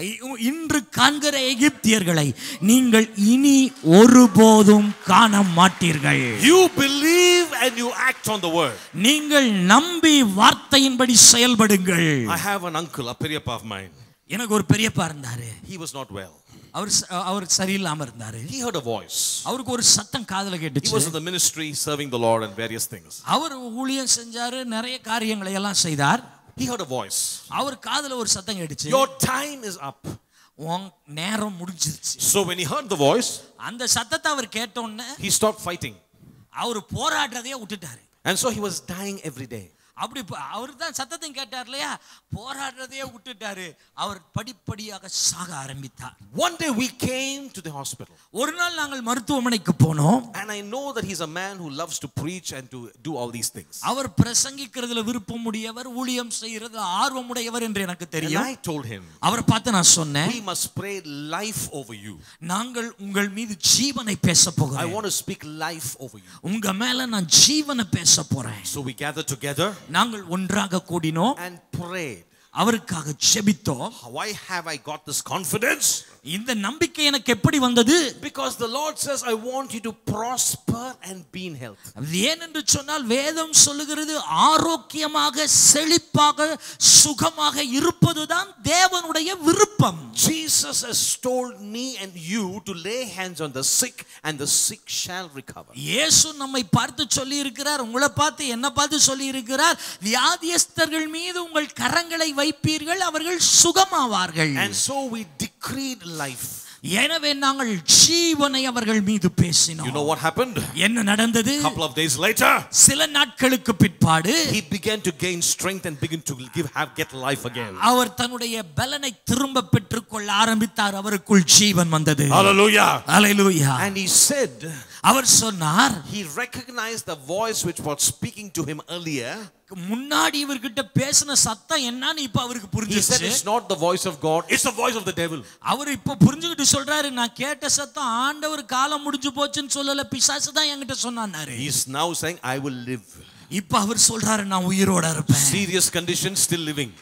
[SPEAKER 2] இன்று காண்கிற எகிப்தியர்களை நீங்கள் இனி ஒருபோதும் காண மாட்டீர்கள்.
[SPEAKER 1] You believe and you act on the word.
[SPEAKER 2] நீங்கள் நம்பி வார்த்தையின்படி செயல்படுங்கள்.
[SPEAKER 1] I have an uncle, a பெரியப்பா of mine.
[SPEAKER 2] எனக்கு ஒரு பெரியப்பா இருந்தாரு.
[SPEAKER 1] He was not well.
[SPEAKER 2] அவர் அவர் சரியில்லாம இருந்தாரு.
[SPEAKER 1] He heard a voice.
[SPEAKER 2] அவருக்கு ஒரு சத்தம் காதுல கேட்டுச்சு.
[SPEAKER 1] He was in the ministry serving the Lord and various things.
[SPEAKER 2] அவர் ஊழியம் செஞ்சாரு, நிறைய காரியங்களை எல்லாம் செய்தார்.
[SPEAKER 1] He heard a voice.
[SPEAKER 2] அவர் காதுல ஒரு சத்தம் கேட்டுச்சு.
[SPEAKER 1] Your time is up.
[SPEAKER 2] உன் நேரம் முடிஞ்சிருச்சு.
[SPEAKER 1] So when he heard the voice,
[SPEAKER 2] அந்த சத்தத்தை அவர் கேட்ட உடனே
[SPEAKER 1] he stopped fighting.
[SPEAKER 2] அவர் போராடுறதையே விட்டுட்டாரு.
[SPEAKER 1] And so he was dying every day.
[SPEAKER 2] அப்படி அவர் தான் சத்தத்தையும் கேட்டார் இல்லையா, போராடுறதையே விட்டுட்டாரு. அவர் படிப்படியாக சாக ஆரம்பித்தார்.
[SPEAKER 1] One day we came to the hospital.
[SPEAKER 2] ஒரு நாள் நாங்கள் மருத்துவமனைக்கு போனோம்.
[SPEAKER 1] And I know that he's a man who loves to preach and to do all these things.
[SPEAKER 2] அவர் பிரசங்கிக்கிறதுல விருப்பம் உடையவர், ஊழியம் செய்யறதுல ஆர்வம் உடையவர் என்று எனக்கு தெரியும்.
[SPEAKER 1] And I told him,
[SPEAKER 2] அவரை பார்த்து நான் சொன்னேன்,
[SPEAKER 1] we must pray life over you.
[SPEAKER 2] நாங்கள் உங்கள் மீது ஜீவனை பேச போகிறோம்.
[SPEAKER 1] I want to speak life over you.
[SPEAKER 2] உங்க மேல நான் ஜீவனை பேச போறேன்.
[SPEAKER 1] So we gathered together.
[SPEAKER 2] நாங்கள் ஒன்றாக கூடினோம்
[SPEAKER 1] and prayed.
[SPEAKER 2] அவருக்காக ஜெபித்தோம்.
[SPEAKER 1] Why have I got this confidence?
[SPEAKER 2] இந்த நம்பிக்கை எனக்கு எப்படி வந்தது?
[SPEAKER 1] Because the Lord says, I want you to prosper and be in health.
[SPEAKER 2] ஏனென்று சொன்னால் வேதம் சொல்லுகிறது ஆரோக்கியமாக செழிப்பாக சுகமாக இருப்பதுதான் தேவனுடைய விருப்பம்.
[SPEAKER 1] Jesus has told me and you to lay hands on the sick and the sick shall recover.
[SPEAKER 2] இயேசு நம்மை பார்த்து சொல்லி இருக்கிறார், உங்களை பார்த்து என்ன பார்த்து சொல்லி இருக்கிறார், வியாதியஸ்தர்கள் மீது உங்கள் கரங்களை வைப்பீர்கள் அவர்கள் சுகமாவார்கள்.
[SPEAKER 1] And so we decreed life.
[SPEAKER 2] எனவே நாங்கள் ஜீவனை அவர்கள் மீது பேசினோம்.
[SPEAKER 1] You know what happened?
[SPEAKER 2] என்ன நடந்தது?
[SPEAKER 1] Couple of days later,
[SPEAKER 2] சில நாட்களுக்கு பிற்பாடு
[SPEAKER 1] he began to gain strength and begin to give have get life again.
[SPEAKER 2] அவர் தன்னுடைய பலனை திரும்ப பெற்றுக்கொள்ள ஆரம்பித்தார். அவருக்குள் ஜீவன் வந்தது.
[SPEAKER 1] Hallelujah.
[SPEAKER 2] Hallelujah.
[SPEAKER 1] And he said,
[SPEAKER 2] அவர் சொன்னார்,
[SPEAKER 1] he recognized the voice which was speaking to him earlier.
[SPEAKER 2] முன்னாடி இவர்கிட்ட பேசின சத்தம் என்னன்னு இப்ப அவருக்கு
[SPEAKER 1] He said
[SPEAKER 2] புரிஞ்சிச்சு.
[SPEAKER 1] it's not the voice of God, it's the voice of the devil.
[SPEAKER 2] அவர் இப்ப புரிஞ்சுக்கிட்டு சொல்றாரு, நான் கேட்ட சத்தம் ஆண்டவர் காலம் முடிஞ்சு போச்சுன்னு சொல்லல, பிசாசு தான் என்கிட்ட சொன்னாரு.
[SPEAKER 1] He is now saying, I will live.
[SPEAKER 2] இப்ப அவர் சொல்றாரு, நான் உயிரோட இருப்பேன்.
[SPEAKER 1] Serious condition, still living.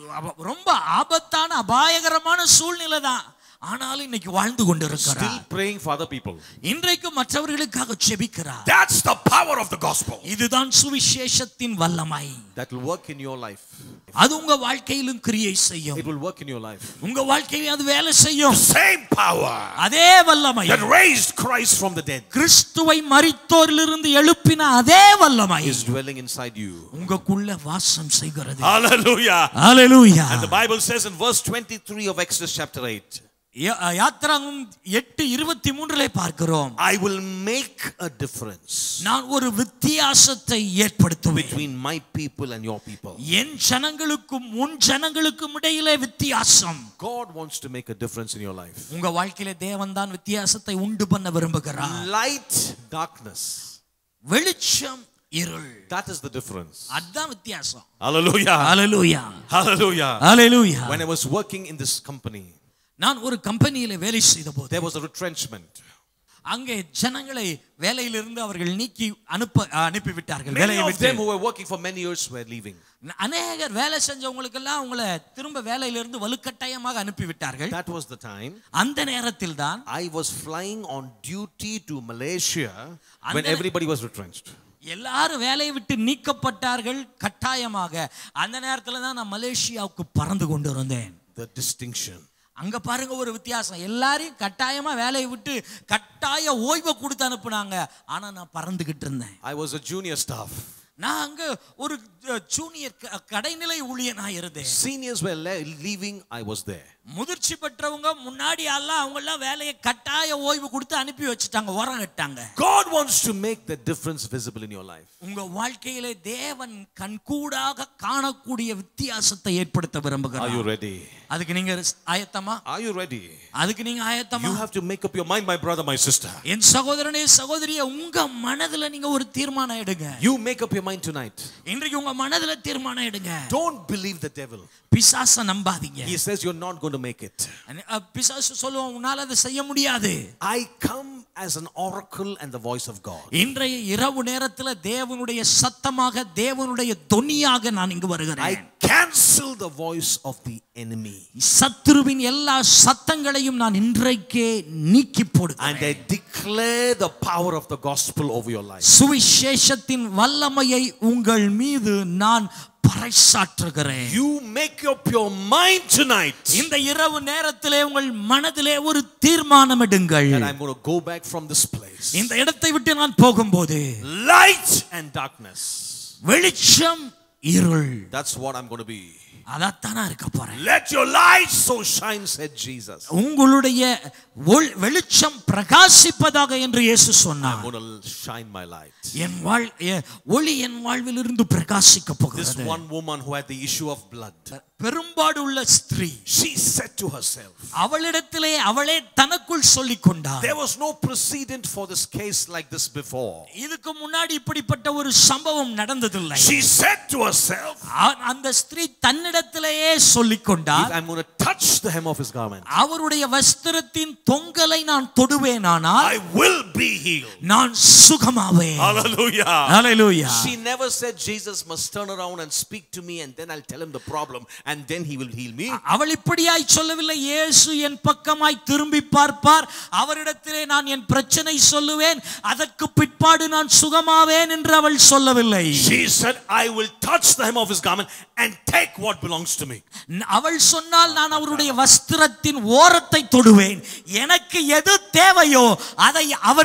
[SPEAKER 2] ரொம்ப ஆபத்தான அபாயகரமான சூழ்நிலை தான், ஆனாலும் இன்னைக்கு வாழ்ந்து கொண்டிருக்கிறார்.
[SPEAKER 1] Still praying for other people.
[SPEAKER 2] இன்றைக்கு மற்றவர்களுக்காக ஜெபிக்கிறார்.
[SPEAKER 1] That's the power of the gospel.
[SPEAKER 2] இதுதான் சுவிசேஷத்தின் வல்லமை.
[SPEAKER 1] That will work in your life.
[SPEAKER 2] அது உங்க வாழ்க்கையிலும் கிரியை செய்யும்.
[SPEAKER 1] It will work in your life.
[SPEAKER 2] உங்க வாழ்க்கையிலும் அது வேலை செய்யும்.
[SPEAKER 1] The same power
[SPEAKER 2] அதே வல்லமை
[SPEAKER 1] that raised Christ from the dead
[SPEAKER 2] கிறிஸ்துவை மரித்தோரிலிருந்து எழுப்பின அதே வல்லமை
[SPEAKER 1] is dwelling inside you.
[SPEAKER 2] உங்களுக்குள்ள வாசம் செய்கிறது.
[SPEAKER 1] Hallelujah.
[SPEAKER 2] Hallelujah.
[SPEAKER 1] And the Bible says in verse twenty-three of Exodus chapter eight,
[SPEAKER 2] யாத்திராகமம் எட்டு இருபத்தி மூன்று பார்க்கிறோம்,
[SPEAKER 1] I will make a difference.
[SPEAKER 2] நான் ஒரு வித்தியாசத்தை ஏற்படுத்துவேன்
[SPEAKER 1] between my people and your people.
[SPEAKER 2] என் ஜனங்களுக்கும் உன் ஜனங்களுக்கும் இடையிலே வித்தியாசம்.
[SPEAKER 1] God wants to make a difference in your life.
[SPEAKER 2] உங்க வாழ்க்கையிலே தேவன் தான் வித்தியாசத்தை உண்டு பண்ண விரும்புகிறார்.
[SPEAKER 1] Light, darkness.
[SPEAKER 2] வெளிச்சம், இருள்.
[SPEAKER 1] That is the difference.
[SPEAKER 2] அதான் வித்தியாசம்.
[SPEAKER 1] Hallelujah.
[SPEAKER 2] Hallelujah.
[SPEAKER 1] Hallelujah.
[SPEAKER 2] Hallelujah.
[SPEAKER 1] When I was working in this company,
[SPEAKER 2] நான் ஒரு கம்பெனியில வேலை செய்தபோது
[SPEAKER 1] there was a retrenchment.
[SPEAKER 2] அங்கே ஜனங்களை வேலையிலிருந்து அவர்கள் நீக்கி அனுப்ப அனுப்பி விட்டார்கள்.
[SPEAKER 1] Many
[SPEAKER 2] வேலையை
[SPEAKER 1] of
[SPEAKER 2] விட்டு
[SPEAKER 1] them who were working for many years were leaving.
[SPEAKER 2] அநேகர் வேலை செஞ்சவங்களுக்கு எல்லாம் அவங்கள திரும்ப வேலையிலிருந்து வலுக்கட்டாயமாக அனுப்பி விட்டார்கள்.
[SPEAKER 1] That was the time.
[SPEAKER 2] அந்த நேரத்தில் தான்
[SPEAKER 1] I was flying on duty to Malaysia when everybody was retrenched.
[SPEAKER 2] எல்லாரும் வேலையை விட்டு நீக்கப்பட்டார்கள் கட்டாயமாக. அந்த நேரத்தில் தான் நான் மலேசியாவுக்கு பறந்து கொண்டு இருந்தேன்.
[SPEAKER 1] The distinction.
[SPEAKER 2] அங்க பாருங்க ஒரு வித்தியாசம். எல்லாரையும் கட்டாயமா வேலையை விட்டு கட்டாய ஓய்வு கொடுத்து அனுப்புனாங்க, ஆனா நான் பறந்துகிட்டு இருந்தேன்.
[SPEAKER 1] I was a junior staff.
[SPEAKER 2] நான் அங்க ஒரு ஜூனியர் கடைநிலை ஊழியனா இருந்தேன்.
[SPEAKER 1] Seniors were leaving, I was there.
[SPEAKER 2] முதிர்ச்சி பெற்றவங்க முன்னாடி எல்லாம் அவங்க எல்லாம் வேலையை கட்டாய ஓய்வு கொடுத்து அனுப்பி வச்சிட்டாங்க, ஓரம் கட்டாங்க.
[SPEAKER 1] God wants to make the difference visible in your life.
[SPEAKER 2] உங்க வாழ்க்கையிலே தேவன் கண்கூடாக காணக்கூடிய வித்தியாசத்தை ஏற்படுத்த விரும்புகிறார்.
[SPEAKER 1] Are you ready?
[SPEAKER 2] அதுக்கு நீங்க ஆயத்தமா?
[SPEAKER 1] Are you ready?
[SPEAKER 2] அதுக்கு நீங்க ஆயத்தமா?
[SPEAKER 1] You have to make up your mind, my brother, my sister.
[SPEAKER 2] என் சகோதரனே சகோதரியே, உங்க மனதுல நீங்க ஒரு தீர்மானம் எடுங்க.
[SPEAKER 1] You make up your mind tonight.
[SPEAKER 2] இன்றைக்கு உங்க மனதுல தீர்மானம் எடுங்க.
[SPEAKER 1] Don't believe the devil.
[SPEAKER 2] பிசாசை நம்பாதீங்க.
[SPEAKER 1] He says you're not going to make it.
[SPEAKER 2] பிசாசு சொல்லுவான், உன்னால அதை செய்ய முடியாது.
[SPEAKER 1] I come as an oracle and the voice of God.
[SPEAKER 2] இன்றைய இரவு நேரத்துல தேவனுடைய சத்தமாக, தேவனுடைய தொனியாக நான் இங்கு வருகிறேன்.
[SPEAKER 1] I cancel the voice of the enemy.
[SPEAKER 2] சத்துருவின் எல்லா சத்தங்களையும் நான் இன்றைக்கே நீக்கி போடுகிறேன்.
[SPEAKER 1] And I declare the power of the gospel over your life.
[SPEAKER 2] சுவிசேஷத்தின் வல்லமையை உங்கள் மீது நான் பறைசாற்றுகிறேன்.
[SPEAKER 1] You make up your mind tonight.
[SPEAKER 2] இந்த இரவு நேரத்திலே உங்கள் மனதிலே ஒரு தீர்மானம் எடுங்கள்.
[SPEAKER 1] And I'm going to go back from this place.
[SPEAKER 2] இந்த இடத்தை விட்டு நான் போகும்போது
[SPEAKER 1] light and darkness.
[SPEAKER 2] வெளிச்சம், இருள்.
[SPEAKER 1] That's what I'm going to be.
[SPEAKER 2] அதத்தானா இருக்க போறேன்.
[SPEAKER 1] Let your light so shine, said Jesus.
[SPEAKER 2] உங்களுடைய வெளிச்சம் பிரகாசிப்பதாக என்று இயேசு சொன்னார்.
[SPEAKER 1] I'm going to shine my light.
[SPEAKER 2] என் வாழ் ஒளி என் வாழ்வில் இருந்து பிரகாசிக்க போகிறது.
[SPEAKER 1] This one woman who had the issue of blood,
[SPEAKER 2] பெரும்பாடு உள்ள ஸ்திரீ,
[SPEAKER 1] she said to herself,
[SPEAKER 2] அவளிடத்திலே அவளே தனக்குள் சொல்லிக் கொண்டாள்,
[SPEAKER 1] there was no precedent for this case like this before.
[SPEAKER 2] இதுக்கு முன்னாடி இப்படிப்பட்ட ஒரு சம்பவம் நடந்ததில்லை.
[SPEAKER 1] She said to herself,
[SPEAKER 2] அந்த ஸ்திரீ தன்னிடத்திலேயே சொல்லிக் கொண்டாள்,
[SPEAKER 1] if I'm going to touch the hem of his garment,
[SPEAKER 2] அவருடைய வஸ்திரத்தின் தொங்கலை நான் தொடுவேனானால்
[SPEAKER 1] I will be healed.
[SPEAKER 2] நான் சுகமாவேன்.
[SPEAKER 1] Hallelujah.
[SPEAKER 2] Hallelujah.
[SPEAKER 1] She never said Jesus must turn around and speak to me and then I'll tell him the problem and then he will heal me.
[SPEAKER 2] அவள் இப்படியாய் சொல்லவில்லை, இயேசு என் பக்கமாய் திரும்பி பார்ப்பார், அவரிடத்திலே நான் என் பிரச்சனை சொல்லுவேன், அதற்கு பிற்பாடு நான் சுகமாவேன் என்று அவள் சொல்லவில்லை.
[SPEAKER 1] She said, I will touch the hem of his garment and take what belongs to me.
[SPEAKER 2] அவள் சொன்னால், நான் அவருடைய வஸ்திரத்தின் ஓரத்தை தொடுவேன், எனக்கு எது தேவையோ அதை அவர்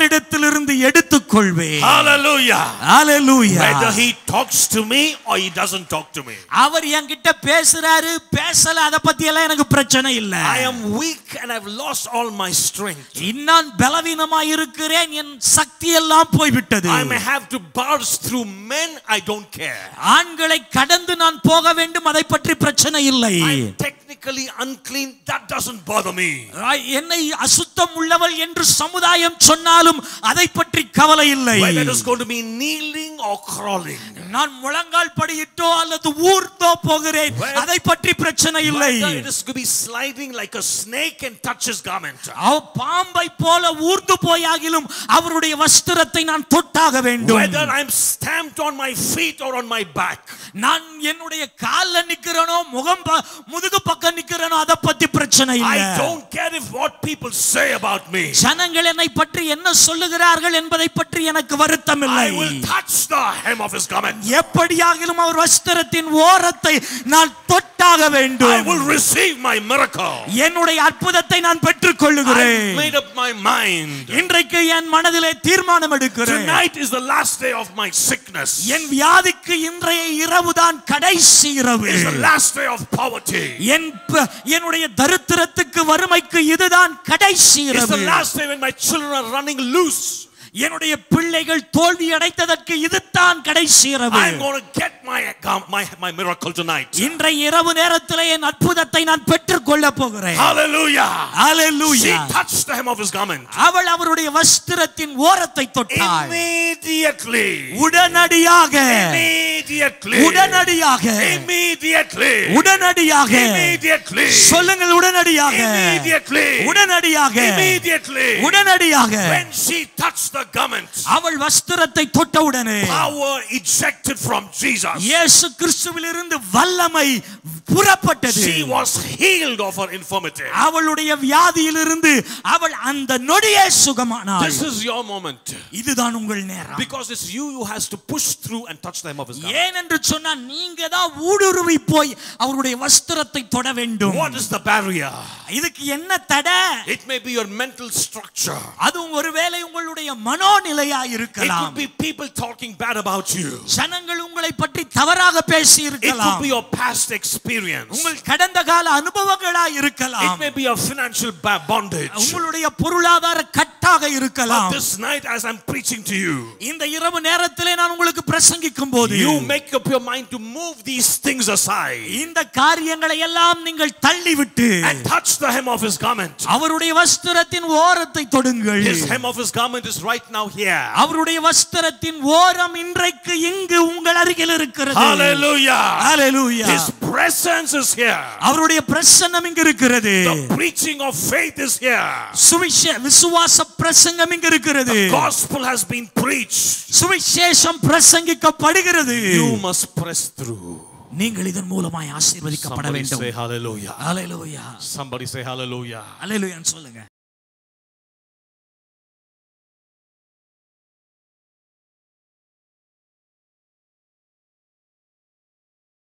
[SPEAKER 2] அவரிடத்திலிருந்து எடுத்துக்கொள்வேன்.
[SPEAKER 1] Hallelujah.
[SPEAKER 2] Hallelujah.
[SPEAKER 1] Whether he talks to me or he doesn't talk to me.
[SPEAKER 2] அவர் என்கிட்ட பேசுறாரு பேசல அத பத்தி எல்லாம் எனக்கு பிரச்சனை இல்ல.
[SPEAKER 1] I am weak and I've lost all my strength.
[SPEAKER 2] நான் பலவீனமாய் இருக்கிறேன், என் சக்தி எல்லாம் போய் விட்டது.
[SPEAKER 1] I may have to barge through men, I don't care.
[SPEAKER 2] ஆண்களை கடந்து நான் போக வேண்டும், அதை பற்றி பிரச்சனை இல்லை.
[SPEAKER 1] I am technically unclean, that doesn't bother me.
[SPEAKER 2] என்னை அசுத்தம் உள்ளவள் என்று சமுதாயம் சொன்னாலும் அதை பற்றி கவலை இல்லை.
[SPEAKER 1] Whether it is going to be kneeling or crawling.
[SPEAKER 2] நான் முழங்கால் படியிட்டோ அல்லது ஊர்ந்தோ போகிறேன், அதை பற்றி பிரச்சனை இல்லை.
[SPEAKER 1] Whether it is going to be sliding like a snake and touch his garment.
[SPEAKER 2] பாம்பை போல ஊர்ந்து போயாகிலும் அவருடைய வஸ்திரத்தை நான் தொட்டாக வேண்டும்.
[SPEAKER 1] Whether I am stamped on my feet or on my back.
[SPEAKER 2] நான் என்னுடைய கால்ல நிக்கிறேனோ முகம் முதுகு பக்கம் நிக்கிறேனோ அதை பத்தி பிரச்சனை இல்லை.
[SPEAKER 1] I don't care if what people say about me.
[SPEAKER 2] ஜனங்கள் என்னை பற்றி என்ன சொல்லுகிறார்கள் என்பதை பற்றி எனக்கு வருத்தம் இல்லை.
[SPEAKER 1] I will touch the hem of his garment.
[SPEAKER 2] எப்படியாகிலும் அவர் வஸ்திரத்தின் ஓரத்தை நான் தொட்டாக வேண்டும்.
[SPEAKER 1] I will receive my miracle.
[SPEAKER 2] என்னுடைய அற்புதத்தை நான் பெற்றுக் கொள்ளுகிறேன்.
[SPEAKER 1] I made up my mind.
[SPEAKER 2] இன்றைக்கு என் மனதிலே தீர்மானம் எடுக்கிறேன்.
[SPEAKER 1] Tonight is the last day of my sickness.
[SPEAKER 2] என் வியாதிக்கு இன்றைய இரவுதான் கடைசி இரவு.
[SPEAKER 1] It's the last day of poverty.
[SPEAKER 2] என் என்னுடைய தரித்திரத்துக்கு வறுமைக்கு இதுதான் கடைசி இரவு.
[SPEAKER 1] It's the last day when my children are running loose.
[SPEAKER 2] என்னுடைய பிள்ளைகள் தோல்வி அடைந்ததற்கு இதுதான் கடைசி இரவு.
[SPEAKER 1] I'm going to get my my my miracle tonight.
[SPEAKER 2] இன்றைய இரவு நேரத்திலே என் அற்புதத்தை நான் பெற்றுக் கொள்ள போகிறேன்.
[SPEAKER 1] Hallelujah.
[SPEAKER 2] Hallelujah.
[SPEAKER 1] She touched the hem of his garment.
[SPEAKER 2] அவள் அவருடைய வஸ்திரத்தின் ஓரத்தை தொட்டாள்.
[SPEAKER 1] Immediately.
[SPEAKER 2] உடனடியாக.
[SPEAKER 1] Immediately.
[SPEAKER 2] உடனடியாக.
[SPEAKER 1] Immediately.
[SPEAKER 2] உடனடியாக.
[SPEAKER 1] Immediately.
[SPEAKER 2] சொல்லுங்கள் உடனடியாக.
[SPEAKER 1] Immediately.
[SPEAKER 2] உடனடியாக.
[SPEAKER 1] Immediately.
[SPEAKER 2] உடனடியாக.
[SPEAKER 1] When she touched the garment,
[SPEAKER 2] அவள் வஸ்திரத்தை தொட்டவுடனே
[SPEAKER 1] power ejected from Jesus.
[SPEAKER 2] இயேசு கிறிஸ்துவிலிருந்து வல்லமை புறப்பட்டது.
[SPEAKER 1] She was healed of her infirmity.
[SPEAKER 2] அவளுடைய வியாதியிலிருந்து அவள் அந்த நொடியே சுகமானாள்.
[SPEAKER 1] This is your moment.
[SPEAKER 2] இதுதான் உங்கள் நேரம்.
[SPEAKER 1] Because it's you who has to push through and touch the hem of his garment.
[SPEAKER 2] ஏன் என்று சொன்னா நீங்க தான் ஊடுருவி போய் அவருடைய வஸ்திரத்தை தொட வேண்டும்.
[SPEAKER 1] What is the barrier?
[SPEAKER 2] இதுக்கு என்ன தடை?
[SPEAKER 1] It may be your mental structure.
[SPEAKER 2] அது ஒருவேளை உங்களுடைய மனோநிலையா இருக்கலாம்.
[SPEAKER 1] It could be people talking bad about you.
[SPEAKER 2] ஜனங்கள் உங்களை பற்றி தவறாக பேசி இருக்கலாம்.
[SPEAKER 1] It could be your past experience.
[SPEAKER 2] உங்கள் கடந்த கால அனுபவங்களா இருக்கலாம்.
[SPEAKER 1] It may be your financial bondage.
[SPEAKER 2] உங்களுடைய பொருளாதார கட்டாக இருக்கலாம்.
[SPEAKER 1] But this night as I'm preaching to you,
[SPEAKER 2] இந்த இரவு நேரத்திலே நான் உங்களுக்கு பிரசங்கிக்கும் போது
[SPEAKER 1] you make up your mind to move these things aside.
[SPEAKER 2] இந்த காரியங்களை எல்லாம் நீங்கள் தள்ளிவிட்டு
[SPEAKER 1] and touch the hem of his garment.
[SPEAKER 2] அவருடைய வஸ்திரத்தின் ஓரத்தை தொடுங்கள்.
[SPEAKER 1] His hem of his garment is right now here.
[SPEAKER 2] அவருடைய வஸ்திரத்தின் ஓரம் இன்றைக்கு இங்கு உங்கள் அருகில் இருக்கிறது.
[SPEAKER 1] Hallelujah.
[SPEAKER 2] Hallelujah.
[SPEAKER 1] His presence is here.
[SPEAKER 2] அவருடைய பிரசன்னம் இங்கு இருக்கிறது.
[SPEAKER 1] The preaching of faith is here.
[SPEAKER 2] சுவிசேஷ விசுவாச பிரசங்கம் இங்கு இருக்கிறது.
[SPEAKER 1] The gospel has been preached.
[SPEAKER 2] சுவிசேஷம் பிரசங்கிக்கப்படுகிறது.
[SPEAKER 1] You must press through.
[SPEAKER 2] நீங்கள் இதன் மூலமாய் ஆசீர்வதிக்கப்பட வேண்டும்.
[SPEAKER 1] Somebody say hallelujah.
[SPEAKER 2] Hallelujah.
[SPEAKER 1] Somebody say hallelujah.
[SPEAKER 2] Hallelujah சொல்லுங்க.